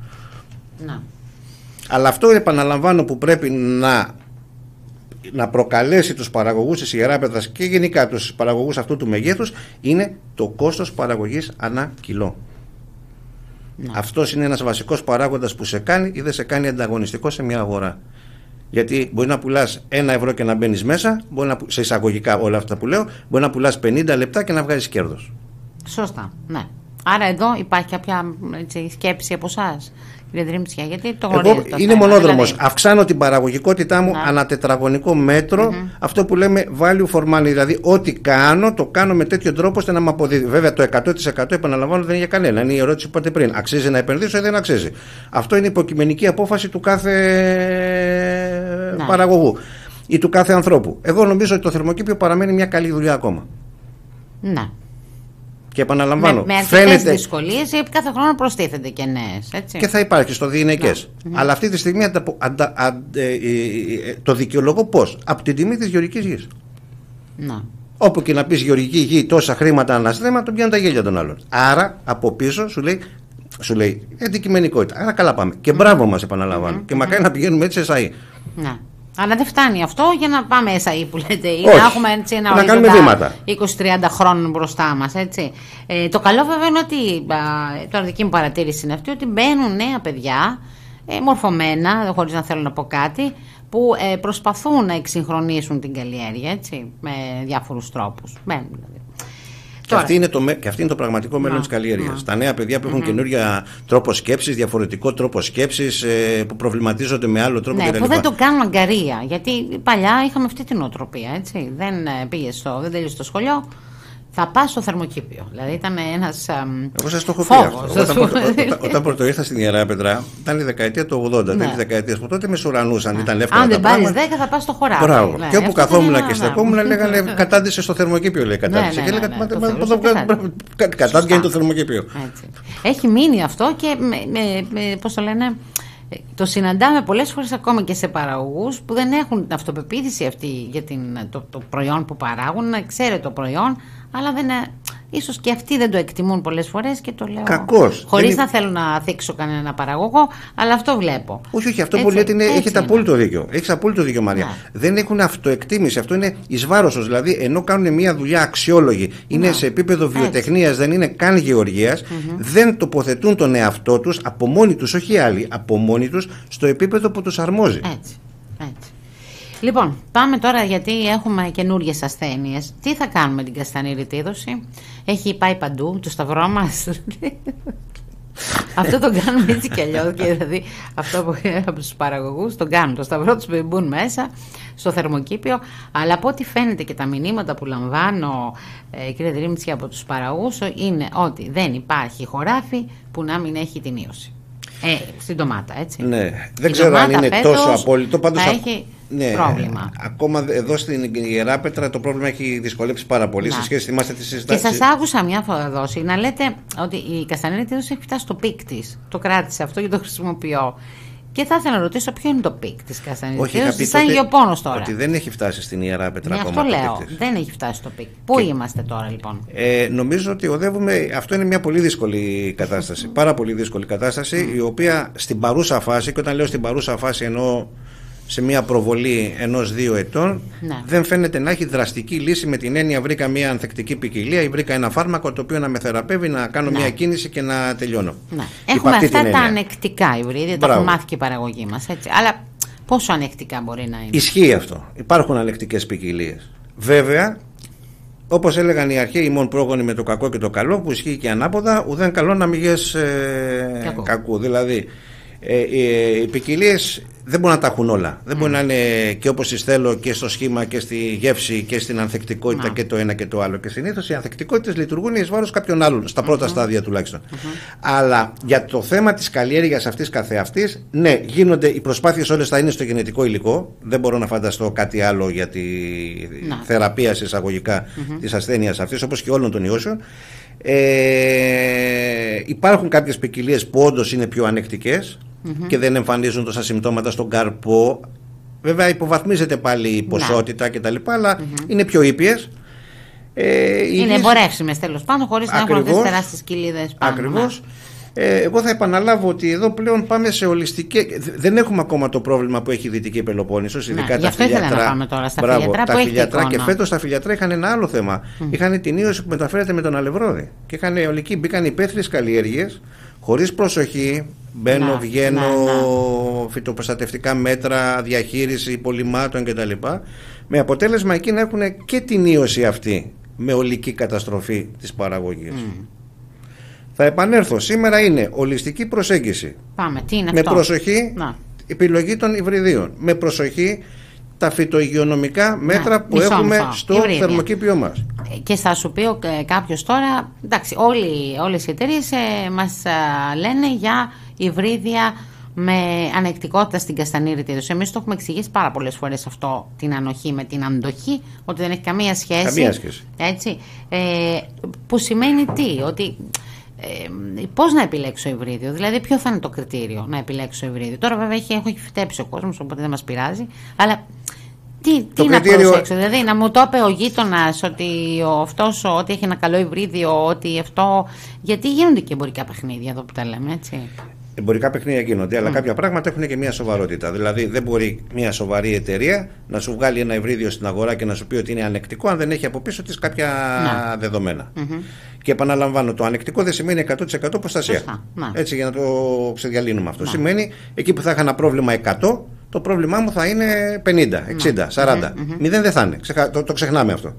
Αλλά αυτό, επαναλαμβάνω, που πρέπει να προκαλέσει τους παραγωγούς της Ιεράπετρας και γενικά τους παραγωγούς αυτού του μεγέθους είναι το κόστος παραγωγής ανά κιλό. Αυτός είναι ένας βασικός παράγοντας που σε κάνει ή δεν σε κάνει ανταγωνιστικό σε μια αγορά. Γιατί μπορεί να πουλάς 1 ευρώ και να μπαίνεις μέσα, σε εισαγωγικά όλα αυτά που λέω, μπορεί να πουλάς 50 λεπτά και να βγάζεις κέρδος. Σωστά, ναι. Άρα εδώ υπάρχει κάποια σκέψη από εσάς, κύριε Δρύμψια, γιατί το γνωρίζετε. Είναι μονόδρομος. Δηλαδή, αυξάνω την παραγωγικότητά μου ανά τετραγωνικό μέτρο, αυτό που λέμε value for money. Δηλαδή, ό,τι κάνω, το κάνω με τέτοιο τρόπο ώστε να μου αποδίδει. Βέβαια, το 100% επαναλαμβάνω δεν είναι για κανένα. Είναι η ερώτηση που είπατε πριν. Αξίζει να επενδύσω ή δεν αξίζει. Αυτό είναι υποκειμενική απόφαση του κάθε παραγωγού ή του κάθε ανθρώπου. Εγώ νομίζω ότι το θερμοκήπιο παραμένει μια καλή δουλειά ακόμα. Ναι. Και επαναλαμβάνω, με αρκετές δυσκολίες, γιατί κάθε χρόνο προστίθενται και νέες. Έτσι. Και θα υπάρχει στο διηνεκές. Αλλά αυτή τη στιγμή το δικαιολογώ πώς? Από την τιμή της γεωργικής γης. Όπου και να πεις γεωργική γη, τόσα χρήματα αναστρέμα, τον πιάνουν τα γέλια των άλλων. Άρα από πίσω σου λέει αντικειμενικότητα. Άρα καλά πάμε. Και μπράβο μας, επαναλαμβάνω. Και μακάρι να πηγαίνουμε έτσι σε ΕΣΑΗ. Αλλά δεν φτάνει αυτό για να πάμε ΕΣΑΗ που λέτε, ή όχι, να έχουμε έτσι ένα ορίζοντα 20-30 χρόνων μπροστά μας. Έτσι. Το καλό βέβαια είναι ότι, τώρα δική μου παρατήρηση είναι αυτή, ότι μπαίνουν νέα παιδιά, μορφωμένα, χωρίς να θέλω να πω κάτι, που προσπαθούν να εξυγχρονίσουν την καλλιέργεια, έτσι, με διάφορους τρόπους. Μπαίνουν δηλαδή. Και αυτή είναι το πραγματικό μέλλον της καλλιέργειας. Τα νέα παιδιά που έχουν καινούργια τρόπο σκέψης, διαφορετικό τρόπο σκέψης, που προβληματίζονται με άλλο τρόπο κτλ. Που δεν το κάνουν αγκαρία. Γιατί παλιά είχαμε αυτή την οτροπία. Έτσι. Δεν τελείωσε το σχολείο. Θα πας στο θερμοκήπιο. Δηλαδή ήταν ένας εγώ σας το έχω πει αυτό. Όταν πρώτο ήρθα στην Ιεράπετρα, ήταν η δεκαετία του 80, τέλη δεκαετίας που τότε μεσουρανούσαν, ήταν εύκολα. Αν δεν πάρεις 10 θα πας στο χωράφι. Μπράβο. Και όπου καθόμουν και στεκόμουν, λέγανε κατάντησε στο θερμοκήπιο. Λέει κατάντησε. Και έλεγα κατάντησε είναι το θερμοκήπιο. Έχει μείνει αυτό και πώς το λένε. Το συναντάμε πολλές φορές ακόμα και σε παραγωγούς που δεν έχουν την αυτοπεποίθηση αυτή για το προϊόν που παράγουν, να ξέρει το προϊόν, αλλά ίσως και αυτοί δεν το εκτιμούν πολλές φορές και το λέω κακώς. Χωρίς να θέλω να θίξω κανένα παραγωγό, αλλά αυτό βλέπω. Όχι, αυτό που λέτε έχετε απόλυτο δίκιο. Έχεις απόλυτο δίκιο, Μαρία. Δεν έχουν αυτοεκτίμηση, αυτό είναι εις βάρος τους. Δηλαδή, ενώ κάνουν μια δουλειά αξιόλογη, είναι σε επίπεδο βιοτεχνίας, δεν είναι καν γεωργίας, δεν τοποθετούν τον εαυτό τους από μόνοι τους, όχι άλλοι, από μόνοι τους στο επίπεδο που τους αρμόζει. Έτσι. Λοιπόν, πάμε τώρα γιατί έχουμε καινούργιες ασθένειες. Τι θα κάνουμε με την καστανή ρητίδωση? Έχει πάει παντού το σταυρό μας. Αυτό το κάνουμε έτσι κι αλλιώς. Δηλαδή, αυτό που από τους παραγωγούς τον κάνουν. Το σταυρό τους μπουν μέσα στο θερμοκήπιο. Αλλά από ό,τι φαίνεται και τα μηνύματα που λαμβάνω, κύριε Δρύμτση, από τους παραγωγούς, είναι ότι δεν υπάρχει χωράφι που να μην έχει την ίωση. Στην ντομάτα, έτσι. Ναι, δεν ξέρω αν είναι τόσο απόλυτο. Πάντως έχει πρόβλημα. Ακόμα εδώ στην Ιεράπετρα το πρόβλημα έχει δυσκολέψει πάρα πολύ σε σχέση, θυμάστε τη συζήτηση. Και σας άκουσα μια φορά δόση να λέτε ότι η καστανέλη έχει φτάσει στο πικ της. Το κράτησε αυτό και το χρησιμοποιώ. Και θα ήθελα να ρωτήσω ποιο είναι το πικ της καστανέλης. Σαν γεωπόνος τώρα. Ότι δεν έχει φτάσει στην Ιεράπετρα ακόμα. Αυτό λέω. Δεν έχει φτάσει στο πικ. Πού είμαστε τώρα λοιπόν? Νομίζω ότι οδεύουμε. Αυτό είναι μια πολύ δύσκολη κατάσταση. Πάρα πολύ δύσκολη κατάσταση, η οποία στην παρούσα φάση, και όταν λέω στην παρούσα φάση εννοώ σε μια προβολή 1-2 ετών, δεν φαίνεται να έχει δραστική λύση, με την έννοια βρήκα μια ανθεκτική ποικιλία ή βρήκα ένα φάρμακο το οποίο να με θεραπεύει, να κάνω μια κίνηση και να τελειώνω. Έχουμε αυτά τα ανεκτικά υβρίδια, το έχουν μάθει και η παραγωγή μας. Αλλά πόσο ανεκτικά μπορεί να είναι? Ισχύει αυτό. Υπάρχουν ανεκτικές ποικιλίες. Βέβαια, όπως έλεγαν οι αρχαίοι ημών πρόγονοι με το κακό και το καλό, που ισχύει και ανάποδα, ουδέν καλό να μηγές κακού. Δηλαδή, οι ποικιλίες δεν μπορούν να τα έχουν όλα. Δεν μπορεί να είναι και όπως τις θέλω και στο σχήμα και στη γεύση και στην ανθεκτικότητα και το ένα και το άλλο. Και συνήθως οι ανθεκτικότητες λειτουργούν εις βάρος κάποιων άλλων, στα πρώτα στάδια τουλάχιστον. Αλλά για το θέμα της καλλιέργειας αυτής καθεαυτής, ναι, γίνονται οι προσπάθειες όλες, θα είναι στο γενετικό υλικό. Δεν μπορώ να φανταστώ κάτι άλλο για τη θεραπεία εισαγωγικά της ασθένειας αυτής, όπως και όλων των ιώσεων. Υπάρχουν κάποιες ποικιλίες που όντως είναι πιο ανεκτικές και δεν εμφανίζουν τόσα συμπτώματα στον καρπό. Βέβαια υποβαθμίζεται πάλι η ποσότητα κτλ, αλλά είναι πιο ήπιες. Είναι εμπορεύσιμες τέλος πάντων, χωρίς να έχουν αυτές τις τεράστιες κοιλίδες πάνω. Ακριβώς. Εγώ θα επαναλάβω ότι εδώ πλέον πάμε σε ολιστικές. Δεν έχουμε ακόμα το πρόβλημα που έχει η Δυτική Πελοπόννησος, ειδικά τα φιλιατρά. Ήθελα να πάμε τώρα στα φιλιατρά. Τα φιλιατρά, και φέτος τα φιλιατρά είχαν ένα άλλο θέμα. Είχαν την ίωση που μεταφέρεται με τον αλευρόδι. Και μπήκαν υπαίθριες καλλιέργειες, χωρίς προσοχή. Μπαίνω, βγαίνω, φυτοπροστατευτικά μέτρα, διαχείριση υπολειμμάτων κτλ. Με αποτέλεσμα εκεί να έχουν και την ίωση αυτή, με ολική καταστροφή της παραγωγής. Θα επανέλθω. Σήμερα είναι ολιστική προσέγγιση. Πάμε. Τι είναι με αυτό? προσοχή επιλογή των υβριδίων. Με προσοχή τα φυτοϊγειονομικά μέτρα που έχουμε στο θερμοκήπιό μας. Και θα σου πει κάποιος τώρα, εντάξει, όλες οι εταιρείες μας λένε για υβρίδια με ανεκτικότητα στην καστανήρητη είδος. Εμείς το έχουμε εξηγήσει πάρα πολλές φορές αυτό, την ανοχή με την αντοχή, ότι δεν έχει καμία σχέση. Καμία σχέση. Έτσι, που σημαίνει τι? Ότι πώς να επιλέξω υβρίδιο, δηλαδή ποιο θα είναι το κριτήριο να επιλέξω υβρίδιο? Τώρα βέβαια έχει φυτέψει ο κόσμος, οπότε δεν μας πειράζει, αλλά τι να προσέξω? Δηλαδή να μου το είπε ο γείτονας ότι αυτός ότι έχει ένα καλό υβρίδιο, ότι αυτό, γιατί γίνονται και εμπορικά παιχνίδια εδώ που τα λέμε, έτσι. Εμπορικά παιχνίδια γίνονται, αλλά κάποια πράγματα έχουν και μια σοβαρότητα. Δηλαδή, δεν μπορεί μια σοβαρή εταιρεία να σου βγάλει ένα υβρίδιο στην αγορά και να σου πει ότι είναι ανεκτικό, αν δεν έχει από πίσω της κάποια δεδομένα. Και επαναλαμβάνω, το ανεκτικό δεν σημαίνει 100% προστασία. Έτσι, για να το ξεδιαλύνουμε αυτό. Σημαίνει εκεί που θα είχα ένα πρόβλημα 100, το πρόβλημά μου θα είναι 50, 60, 40. 0 δεν θα είναι. Το ξεχνάμε αυτό.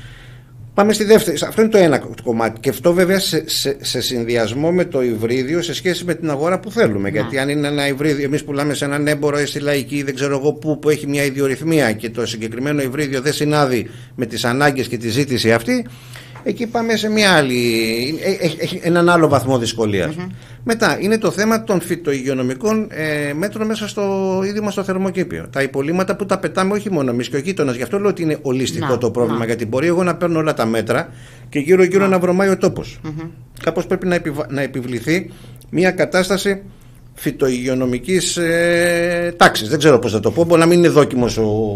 Πάμε στη δεύτερη. Αυτό είναι το ένα κομμάτι. Και αυτό βέβαια σε συνδυασμό με το υβρίδιο σε σχέση με την αγορά που θέλουμε. Γιατί αν είναι ένα υβρίδιο, εμείς πουλάμε σε έναν έμπορο ή στη λαϊκή, δεν ξέρω εγώ που έχει μια ιδιορυθμία και το συγκεκριμένο υβρίδιο δεν συνάδει με τις ανάγκες και τη ζήτηση αυτή, εκεί πάμε σε μια άλλη, έναν άλλο βαθμό δυσκολίας. Μετά είναι το θέμα των φυτοϊγειονομικών μέτρων μέσα στο ίδιο μας το θερμοκήπιο. Τα υπολείμματα που τα πετάμε όχι μόνο εμείς και ο γείτονας. Γι' αυτό λέω ότι είναι ολιστικό το πρόβλημα. Γιατί μπορεί εγώ να παίρνω όλα τα μέτρα και γύρω-γύρω να βρωμάει ο τόπος. Κάπως πρέπει να επιβληθεί μια κατάσταση φυτοϊγειονομικής τάξης. Δεν ξέρω πώς θα το πω, μπορεί να μην είναι δόκιμος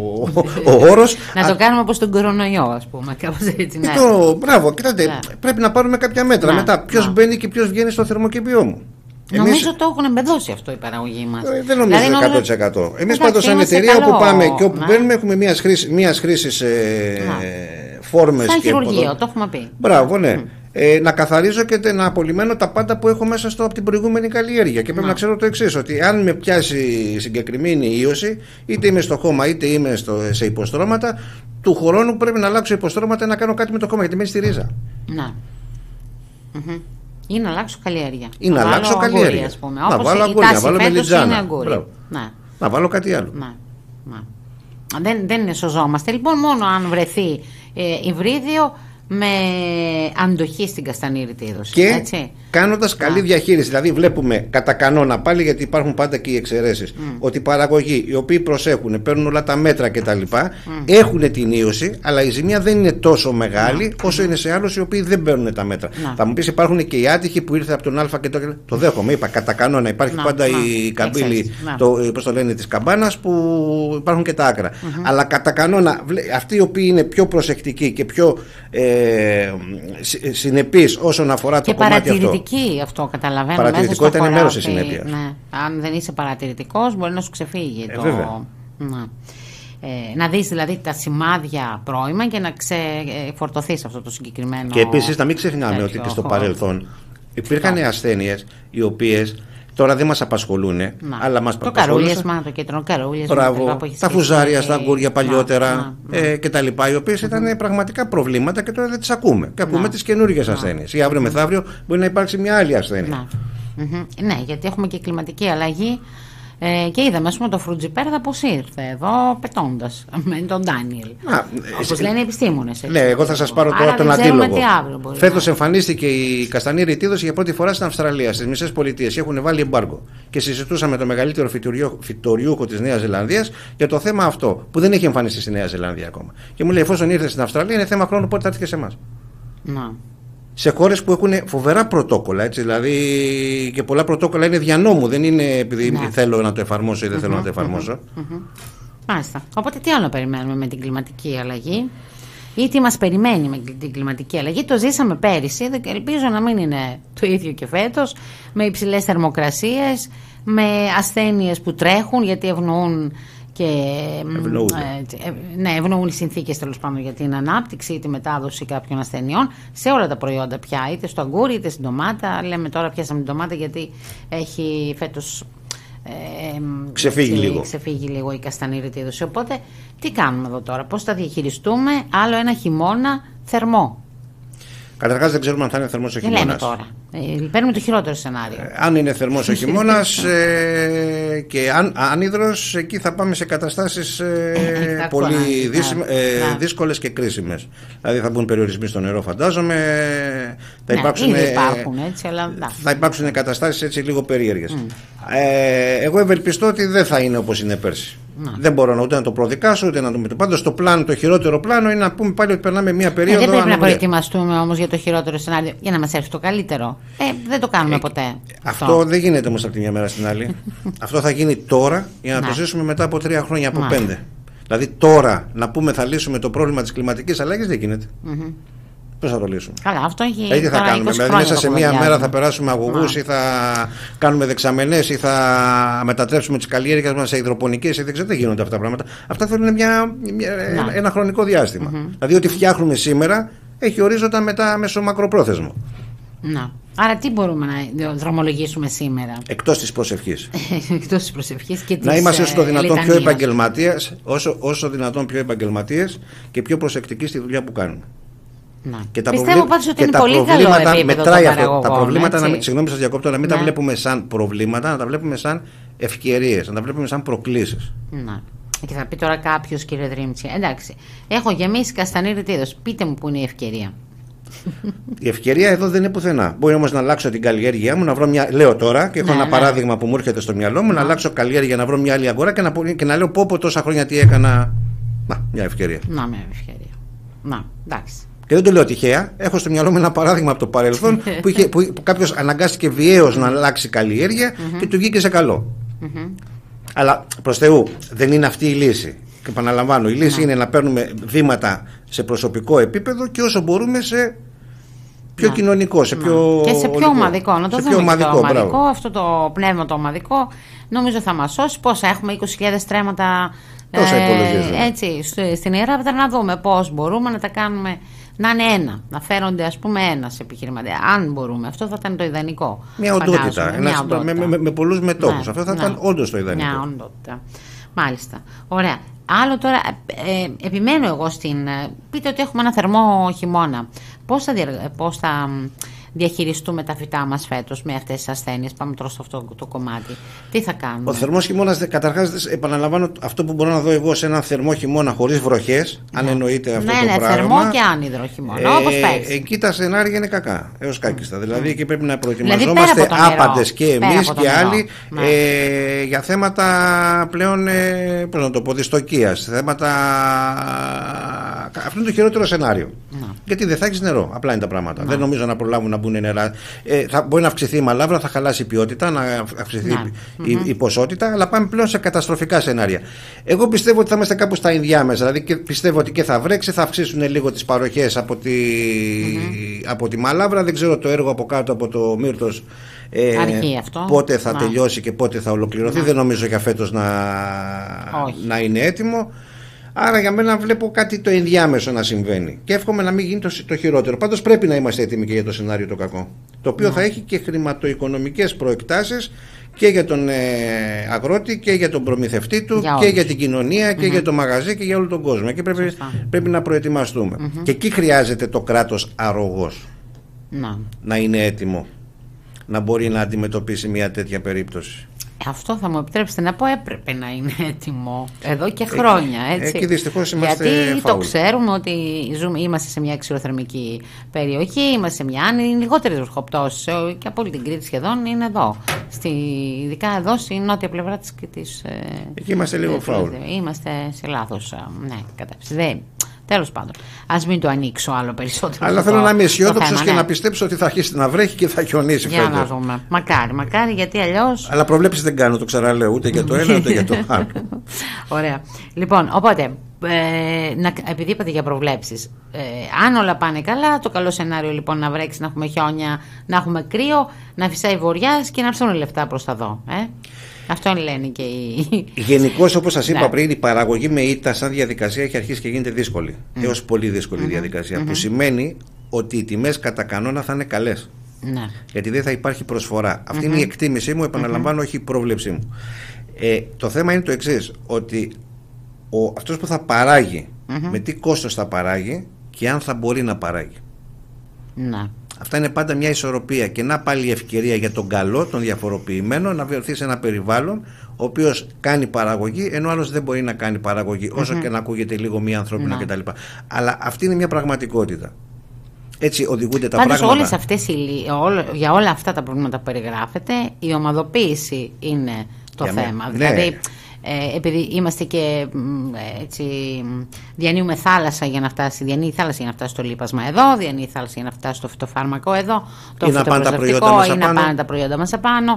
ο όρος. Να το κάνουμε όπως τον κορονοϊό, ας πούμε, κάπως έτσι. Μπράβο, κοιτάτε, πρέπει να πάρουμε κάποια μέτρα. Μετά, ποιος μπαίνει και ποιος βγαίνει στο θερμοκήπιο μου. Νομίζω το έχουν εμπεδώσει αυτό η παραγωγή μας. Δεν νομίζω 100%. Εμείς πάντως σαν εταιρεία όπου πάμε και όπου μπαίνουμε έχουμε μία χρήση φόρμες. Σαν χειρουργείο, το έχουμε πει. Μπράβο, ναι. Να καθαρίζω και να απολυμμένω τα πάντα που έχω μέσα από την προηγούμενη καλλιέργεια. Και πρέπει να ξέρω το εξής, ότι αν με πιάσει συγκεκριμένη ίωση, είτε είμαι στο χώμα είτε είμαι σε υποστρώματα, του χρόνου που πρέπει να αλλάξω υποστρώματα να κάνω κάτι με το χώμα, γιατί μένει στη ρίζα. Ή να αλλάξω καλλιέργεια. Ή να αλλάξω καλλιέργεια. Να βάλω αγκούρια, να βάλω μελιτζάνα. Να βάλω κάτι άλλο. Δεν είναι σωζόμαστε. Λοιπόν, μόνο αν βρεθεί υβρίδιο με αντοχή στην καστανίρητη είδωση. Και κάνοντας καλή διαχείριση. Δηλαδή, βλέπουμε κατά κανόνα πάλι, γιατί υπάρχουν πάντα και οι εξαιρέσεις, ότι οι παραγωγοί οι οποίοι προσέχουν, παίρνουν όλα τα μέτρα κτλ. Έχουν την ίωση, αλλά η ζημία δεν είναι τόσο μεγάλη όσο είναι σε άλλους οι οποίοι δεν παίρνουν τα μέτρα. Θα μου πεις, υπάρχουν και οι άτυχοι που ήρθε από τον Α και το δέχομαι. Είπα κατά κανόνα. Υπάρχει πάντα η καμπύλη, πώς το λένε, της καμπάνας, που υπάρχουν και τα άκρα. Αλλά κατά κανόνα, αυτοί οι οποίοι είναι πιο προσεκτικοί και πιο συνεπής όσον αφορά το κομμάτι αυτό. Αυτό καταλαβαίνω. Παρατηρητικότητα είναι μέρος της συνέπειας. Ναι. Αν δεν είσαι παρατηρητικός, μπορεί να σου ξεφύγει. Να δεις δηλαδή τα σημάδια πρώιμα και να ξεφορτωθείς αυτό το συγκεκριμένο. Και επίσης να μην ξεχνάμε ότι και στο παρελθόν υπήρχαν ασθένειες οι οποίες τώρα δεν μας απασχολούν, αλλά μας το καρούλιασμα, το κέντρο καρούλιασμα. Μπράβο, τα φουζάρια στα αγκούρια παλιότερα και τα λοιπά, οι οποίες ήταν πραγματικά προβλήματα και τώρα δεν τις ακούμε. Και ακούμε τις καινούργιες ασθένειες. Ή αύριο μεθαύριο μπορεί να υπάρξει μια άλλη ασθένεια. Ναι, γιατί έχουμε και κλιματική αλλαγή. Και είδαμε, ας πούμε, το Φρουτζιπέρδα πώς ήρθε εδώ πετώντας με τον Ντάνιελ. Όπως λένε οι επιστήμονες. Ναι, εγώ θα σας πάρω τώρα τον αντίλογο. Φέτος εμφανίστηκε η καστανίρητη είδωση για πρώτη φορά στην Αυστραλία, στις μισές πολιτείες. Έχουν βάλει εμπάργκο. Και συζητούσαμε το μεγαλύτερο φυτοριούχο της Νέας Ζηλανδίας για το θέμα αυτό, που δεν έχει εμφανιστεί στη Νέα Ζηλανδία ακόμα. Και μου λέει, εφόσον ήρθε στην Αυστραλία, είναι θέμα χρόνου πότε θα έρθει και σε εμάς. Σε χώρες που έχουν φοβερά πρωτόκολλα, έτσι, δηλαδή, και πολλά πρωτόκολλα είναι δια νόμου, δεν είναι επειδή θέλω να το εφαρμόσω ή δεν θέλω να το εφαρμόσω. Μάλιστα. Οπότε τι άλλο περιμένουμε με την κλιματική αλλαγή, ή τι μας περιμένει με την κλιματική αλλαγή? Το ζήσαμε πέρυσι, ελπίζω να μην είναι το ίδιο και φέτος, με υψηλές θερμοκρασίες, με ασθένειες που τρέχουν γιατί ευνοούν και ευνοούν οι συνθήκες, τέλος πάντων, για την ανάπτυξη ή τη μετάδοση κάποιων ασθενειών σε όλα τα προϊόντα πια, είτε στο αγκούρι είτε στην ντομάτα. Λέμε τώρα πιάσαμε την ντομάτα γιατί έχει φέτος ξεφύγει λίγο η καστανίρητη είδωση. Οπότε τι κάνουμε εδώ τώρα, πώς θα διαχειριστούμε άλλο ένα χειμώνα θερμό? Καταρχάς δεν ξέρουμε αν θα είναι θερμός ο χειμώνας. Δεν λέμε τώρα. Παίρνουμε το χειρότερο σενάριο. Αν είναι θερμός ο χειμώνας και άνυδρος, εκεί θα πάμε σε καταστάσεις πολύ δύσκολες και κρίσιμες. Δηλαδή θα μπουν περιορισμοί στο νερό, φαντάζομαι. Θα υπάρξουν καταστάσεις έτσι λίγο περίεργες. Εγώ ευελπιστώ ότι δεν θα είναι όπως είναι πέρσι. Δεν μπορώ ούτε να το προδικάσω ούτε να το μετω. Πάντως το χειρότερο πλάνο είναι να πούμε πάλι ότι περνάμε μια περίοδο. Δεν πρέπει να προετοιμαστούμε όμως για το χειρότερο σενάριο για να μας έρθει το καλύτερο. Δεν το κάνουμε ποτέ. Αυτό δεν γίνεται όμως από τη μια μέρα στην άλλη. Αυτό θα γίνει τώρα για να το ζήσουμε μετά από 3 χρόνια, από 5. Δηλαδή τώρα να πούμε θα λύσουμε το πρόβλημα της κλιματικής αλλαγής δεν γίνεται. Πώς θα το λύσουμε? Καλά, αυτό έχει. Τι θα κάνουμε? Δηλαδή μέσα σε μία μέρα θα περάσουμε αγωγούς ή θα κάνουμε δεξαμενές ή θα μετατρέψουμε τις καλλιέργειες μας σε υδροπονικές ή δεν ξέρω, δεν γίνονται αυτά τα πράγματα. Αυτά θέλουν ένα χρονικό διάστημα. Δηλαδή ό,τι φτιάχνουμε σήμερα έχει ορίζοντα μετά μεσομακροπρόθεσμο. Άρα τι μπορούμε να δρομολογήσουμε σήμερα? Εκτός της προσευχής. Εκτός της προσευχής και της να είμαστε όσο το δυνατόν πιο επαγγελματίες, όσο δυνατόν πιο επαγγελματίες και πιο προσεκτικοί στη δουλειά που κάνουμε. Πιστεύω πάντως ότι είναι πολύ καλό επίπεδο των παραγωγών. Τα προβλήματα, συγγνώμη σας διακόπτω, να μην τα βλέπουμε σαν προβλήματα, να τα βλέπουμε σαν ευκαιρίες, να τα βλέπουμε σαν προκλήσεις. Και θα πει τώρα κάποιος, κύριε Δρήμτση, εντάξει, έχω γεμίσει καστανίρητη είδωση, πείτε μου που είναι η ευκαιρία. Η ευκαιρία εδώ δεν είναι πουθενά. Μπορεί όμως να αλλάξω την καλλιέργειά μου, να βρω μια. Λέω τώρα και έχω ένα παράδειγμα που μου έρχεται στο μυαλό μου, να αλλάξω καλλιέργεια, να βρω μια άλλη αγορά και να λέω πω τόσα χρόνια τι έκανα. Μια ευκαιρία. Μια ευκαιρία. Εντάξει. Και δεν το λέω τυχαία. Έχω στο μυαλό μου ένα παράδειγμα από το παρελθόν που κάποιος αναγκάστηκε βιαίως να αλλάξει καλλιέργεια και του βγήκε σε καλό. Αλλά προς Θεού δεν είναι αυτή η λύση. Και επαναλαμβάνω, η λύση είναι να παίρνουμε βήματα σε προσωπικό επίπεδο και όσο μπορούμε σε πιο κοινωνικό, σε πιο και σε πιο ομαδικό. Να το δούμε ομαδικό. Αυτό το πνεύμα το ομαδικό νομίζω θα μας σώσει. Πόσα έχουμε, 20.000 στρέμματα έτσι, στην Ιερά, να δούμε πώς μπορούμε να τα κάνουμε να είναι να φέρονται ας πούμε ένας επιχειρηματίας. Αν μπορούμε, αυτό θα ήταν το ιδανικό. Μια οντότητα, με πολλούς μετόχους. Αυτό θα ήταν όντως το ιδανικό. Μια οντότητα. Μάλιστα. Ωραία. Άλλο τώρα, επιμένω εγώ πείτε ότι έχουμε ένα θερμό χειμώνα. Πώς θα διαχειριστούμε τα φυτά μας φέτος με αυτές τις ασθένειες? Πάμε τώρα σε αυτό το κομμάτι. Τι θα κάνουμε? Ο θερμός χειμώνας, καταρχάς, επαναλαμβάνω αυτό που μπορώ να δω εγώ σε έναν θερμό χειμώνα χωρίς βροχές, αν εννοείται αυτό το πράγμα. Ναι, θερμό και άνυδρο χειμώνα, όπως πέρσι. Εκεί τα σενάρια είναι κακά, έως κάκιστα. Δηλαδή εκεί πρέπει να προετοιμαζόμαστε άπαντες και εμείς και άλλοι για θέματα πλέον, πώς να το πω, δυστοκίας, θέματα. Αυτό είναι το χειρότερο σενάριο. Γιατί δεν θα έχεις νερό. Απλά είναι τα πράγματα. Δεν νομίζω να προλάβουν να μπουν νερά. Μπορεί να αυξηθεί η μαλάβρα, θα χαλάσει η ποιότητα, να αυξηθεί η ποσότητα, αλλά πάμε πλέον σε καταστροφικά σενάρια. Εγώ πιστεύω ότι θα είμαστε κάπου στα ενδιάμεσα. Δηλαδή και πιστεύω ότι και θα βρέξει, θα αυξήσουν λίγο τις παροχές από τη μαλάβρα. Δεν ξέρω το έργο από κάτω από το Μύρτος. Πότε θα τελειώσει και πότε θα ολοκληρωθεί. Δεν νομίζω για φέτος να είναι έτοιμο. Άρα για μένα βλέπω κάτι το ενδιάμεσο να συμβαίνει. Και εύχομαι να μην γίνει το χειρότερο. Πάντως πρέπει να είμαστε έτοιμοι και για το σενάριο το κακό. Το οποίο θα έχει και χρηματοοικονομικές προεκτάσεις και για τον αγρότη και για τον προμηθευτή του και για την κοινωνία και για το μαγαζί και για όλο τον κόσμο. Και πρέπει να προετοιμαστούμε. Και εκεί χρειάζεται το κράτος αρρωγός να είναι έτοιμο, να μπορεί να αντιμετωπίσει μια τέτοια περίπτωση. Αυτό θα μου επιτρέψετε να πω, έπρεπε να είναι έτοιμο εδώ και χρόνια. Έτσι. Εκεί δυστυχώς είμαστε γιατί φάουλ. Το ξέρουμε ότι είμαστε σε μια ξηροθερμική περιοχή, είμαστε σε μια άνη, λιγότερες βροχοπτώσεις και από όλη την Κρήτη σχεδόν είναι εδώ. Ειδικά εδώ στη νότια πλευρά της εκεί είμαστε λίγο φάουλ. Είμαστε σε λάθος κατεύθυνση. Τέλος πάντων, ας μην το ανοίξω άλλο περισσότερο. Αλλά θέλω να είμαι αισιόδοξος και να πιστέψω ότι θα αρχίσει να βρέχει και θα χιονίσει φέτος. Για να δούμε. Μακάρι, γιατί αλλιώς. Αλλά προβλέψεις δεν κάνω, το ξαναλέω, ούτε για το ένα ούτε για το άλλο. Ωραία. Λοιπόν, οπότε, επειδή είπατε για προβλέψεις, αν όλα πάνε καλά, το καλό σενάριο λοιπόν να βρέξει, να έχουμε χιόνια, να έχουμε κρύο, να φυσάει βοριάς και να έρθουν λεφτά προς τα δω. Αυτό λένε και οι. Γενικώς, όπως σας είπα πριν, η παραγωγή με ήττα σαν διαδικασία έχει αρχίσει και γίνεται δύσκολη. Έως πολύ δύσκολη διαδικασία. Που σημαίνει ότι οι τιμές κατά κανόνα θα είναι καλές. Γιατί δεν θα υπάρχει προσφορά. Αυτή είναι η εκτίμησή μου, επαναλαμβάνω, όχι η πρόβλεψή μου. Το θέμα είναι το εξής, ότι αυτός που θα παράγει, με τι κόστος θα παράγει και αν θα μπορεί να παράγει. Αυτά είναι πάντα μια ισορροπία και να πάλι η ευκαιρία για τον καλό, τον διαφοροποιημένο, να βρεθεί σε ένα περιβάλλον ο οποίος κάνει παραγωγή, ενώ άλλος δεν μπορεί να κάνει παραγωγή, όσο και να ακούγεται λίγο μία ανθρώπινα κτλ. Αλλά αυτή είναι μια πραγματικότητα. Έτσι οδηγούνται τα πράγματα. Όλες αυτές για όλα αυτά τα προβλήματα που περιγράφεται, η ομαδοποίηση είναι το θέμα. Δηλαδή, επειδή είμαστε και έτσι, διανύουμε θάλασσα για να φτάσει, διανύει θάλασσα για να φτάσει στο λίπασμα εδώ, διανύει θάλασσα για να φτάσει στο φυτοφάρμακο εδώ, το φυτοπροστατευτικό ή να πάνε τα προϊόντα μας απάνω.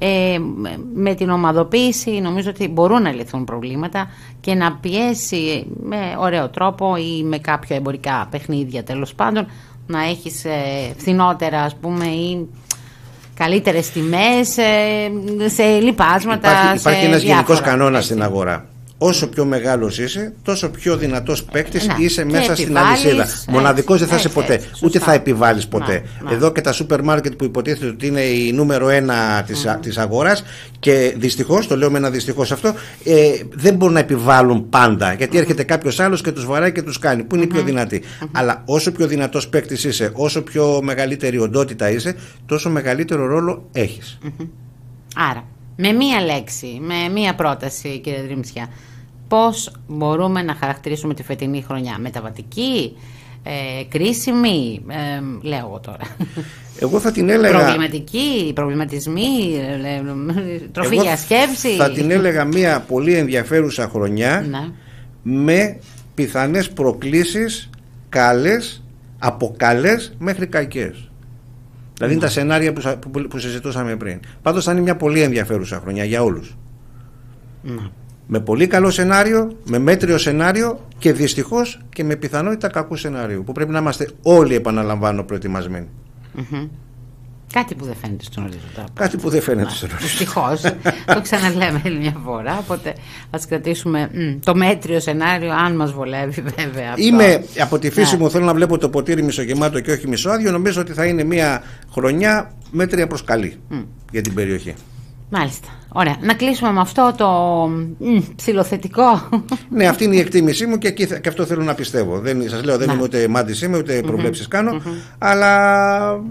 Με την ομαδοποίηση νομίζω ότι μπορούν να λυθούν προβλήματα και να πιέσει με ωραίο τρόπο ή με κάποια εμπορικά παιχνίδια τέλος πάντων να έχεις φθηνότερα ας πούμε ή καλύτερες τιμές σε λιπάσματα. Υπάρχει ένας γενικός κανόνας στην αγορά. Όσο πιο μεγάλος είσαι, τόσο πιο δυνατός παίκτης είσαι μέσα στην αλυσίδα. Μοναδικός δεν θα είσαι ποτέ. Σωστά. Ούτε θα επιβάλλεις ποτέ. Εδώ και τα σούπερ μάρκετ που υποτίθεται ότι είναι η νούμερο 1 της αγοράς και δυστυχώς, το λέω με ένα δυστυχώς αυτό, δεν μπορούν να επιβάλλουν πάντα. Γιατί έρχεται κάποιος άλλος και τους βαράει και τους κάνει. Που είναι οι πιο δυνατοί. Αλλά όσο πιο δυνατός παίκτης είσαι, όσο πιο μεγαλύτερη οντότητα είσαι, τόσο μεγαλύτερο ρόλο έχεις. Άρα, με μία λέξη, με μία πρόταση, κύριε Δρυμψιά, πώς μπορούμε να χαρακτηρίσουμε τη φετινή χρονιά? Μεταβατική, κρίσιμη, λέω εγώ τώρα. Εγώ θα την έλεγα. Προβληματική, προβληματισμοί, τροφή για σκέψη. Θα την έλεγα μια πολύ ενδιαφέρουσα χρονιά με πιθανές προκλήσεις καλές, από καλές μέχρι κακές. Δηλαδή είναι τα σενάρια που συζητούσαμε πριν. Πάντως θα είναι μια πολύ ενδιαφέρουσα χρονιά για όλους. Με πολύ καλό σενάριο, με μέτριο σενάριο και δυστυχώς και με πιθανότητα κακού σενάριου. Που πρέπει να είμαστε όλοι, επαναλαμβάνω, προετοιμασμένοι. Κάτι που δεν φαίνεται στον ορίζοντα. Κάτι που δεν φαίνεται στον ορίζοντα. Δυστυχώς. Το ξαναλέμε μια φορά. Οπότε ας κρατήσουμε το μέτριο σενάριο, αν μας βολεύει βέβαια. Είμαι από τη φύση μου, θέλω να βλέπω το ποτήρι μισογεμάτο και όχι μισοάδιο. Νομίζω ότι θα είναι μια χρονιά μέτρια προς καλή για την περιοχή. Μάλιστα. Ωραία. Να κλείσουμε με αυτό το ψιλοθετικό. Ναι, αυτή είναι η εκτίμησή μου και αυτό θέλω να πιστεύω. Σας λέω, δεν είμαι ούτε μάντης είμαι, ούτε προβλέψεις κάνω. Αλλά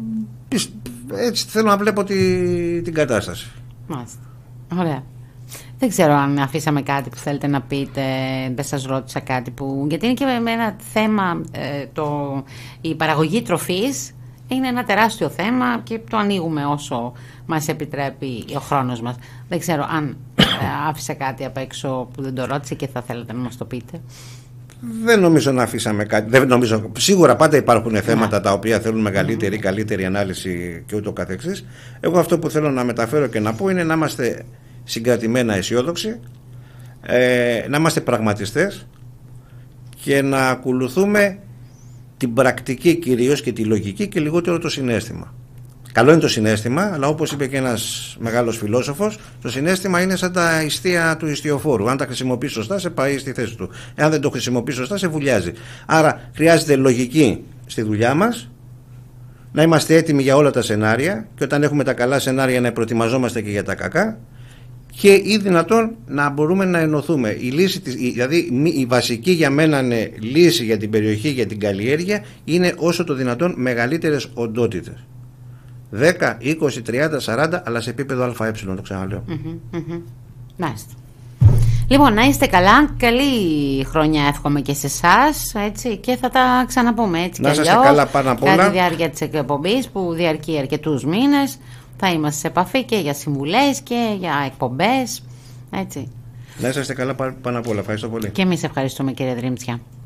Έτσι θέλω να βλέπω την κατάσταση. Μάλιστα. Ωραία. Δεν ξέρω αν αφήσαμε κάτι που θέλετε να πείτε, δεν σας ρώτησα κάτι που... Γιατί είναι και με ένα θέμα, η παραγωγή τροφής είναι ένα τεράστιο θέμα και το ανοίγουμε όσο μας επιτρέπει ο χρόνος μας. Δεν ξέρω αν άφησα κάτι απ' έξω που δεν το ρώτησε και θα θέλετε να μας το πείτε. Δεν νομίζω να αφήσαμε κάτι. Δεν νομίζω. Σίγουρα πάντα υπάρχουν θέματα τα οποία θέλουν μεγαλύτερη ή καλύτερη ανάλυση και ούτω καθεξής. Εγώ αυτό που θέλω να μεταφέρω και να πω είναι να είμαστε συγκρατημένα αισιόδοξοι, να είμαστε πραγματιστές και να ακολουθούμε την πρακτική κυρίως και τη λογική και λιγότερο το συναίσθημα. Καλό είναι το συναίσθημα, αλλά όπως είπε και ένας μεγάλος φιλόσοφος, το συναίσθημα είναι σαν τα ιστία του ιστιοφόρου. Αν τα χρησιμοποιείς σωστά, σε πάει στη θέση του. Εάν δεν το χρησιμοποιείς σωστά, σε βουλιάζει. Άρα χρειάζεται λογική στη δουλειά μας, να είμαστε έτοιμοι για όλα τα σενάρια και όταν έχουμε τα καλά σενάρια να προετοιμαζόμαστε και για τα κακά και ή δυνατόν να μπορούμε να ενωθούμε. Η βασική για μένα λύση για την περιοχή, για την καλλιέργεια, είναι όσο το δυνατόν μεγαλύτερες οντότητες. 10, 20, 30, 40, αλλά σε επίπεδο ΑΕ, το ξαναλέω. Μάλιστα. Λοιπόν, να είστε καλά. Καλή χρονιά εύχομαι και σε εσάς, έτσι, και θα τα ξαναπούμε έτσι. Να είστε καλά πάνω απ' όλα. Κατά τη διάρκεια της εκπομπής που διαρκεί αρκετούς μήνες. Θα είμαστε σε επαφή και για συμβουλές και για εκπομπές. Έτσι. Να είστε καλά πάνω απ' όλα. Ευχαριστώ πολύ. Και εμείς ευχαριστούμε, κύριε Δρήμτσια.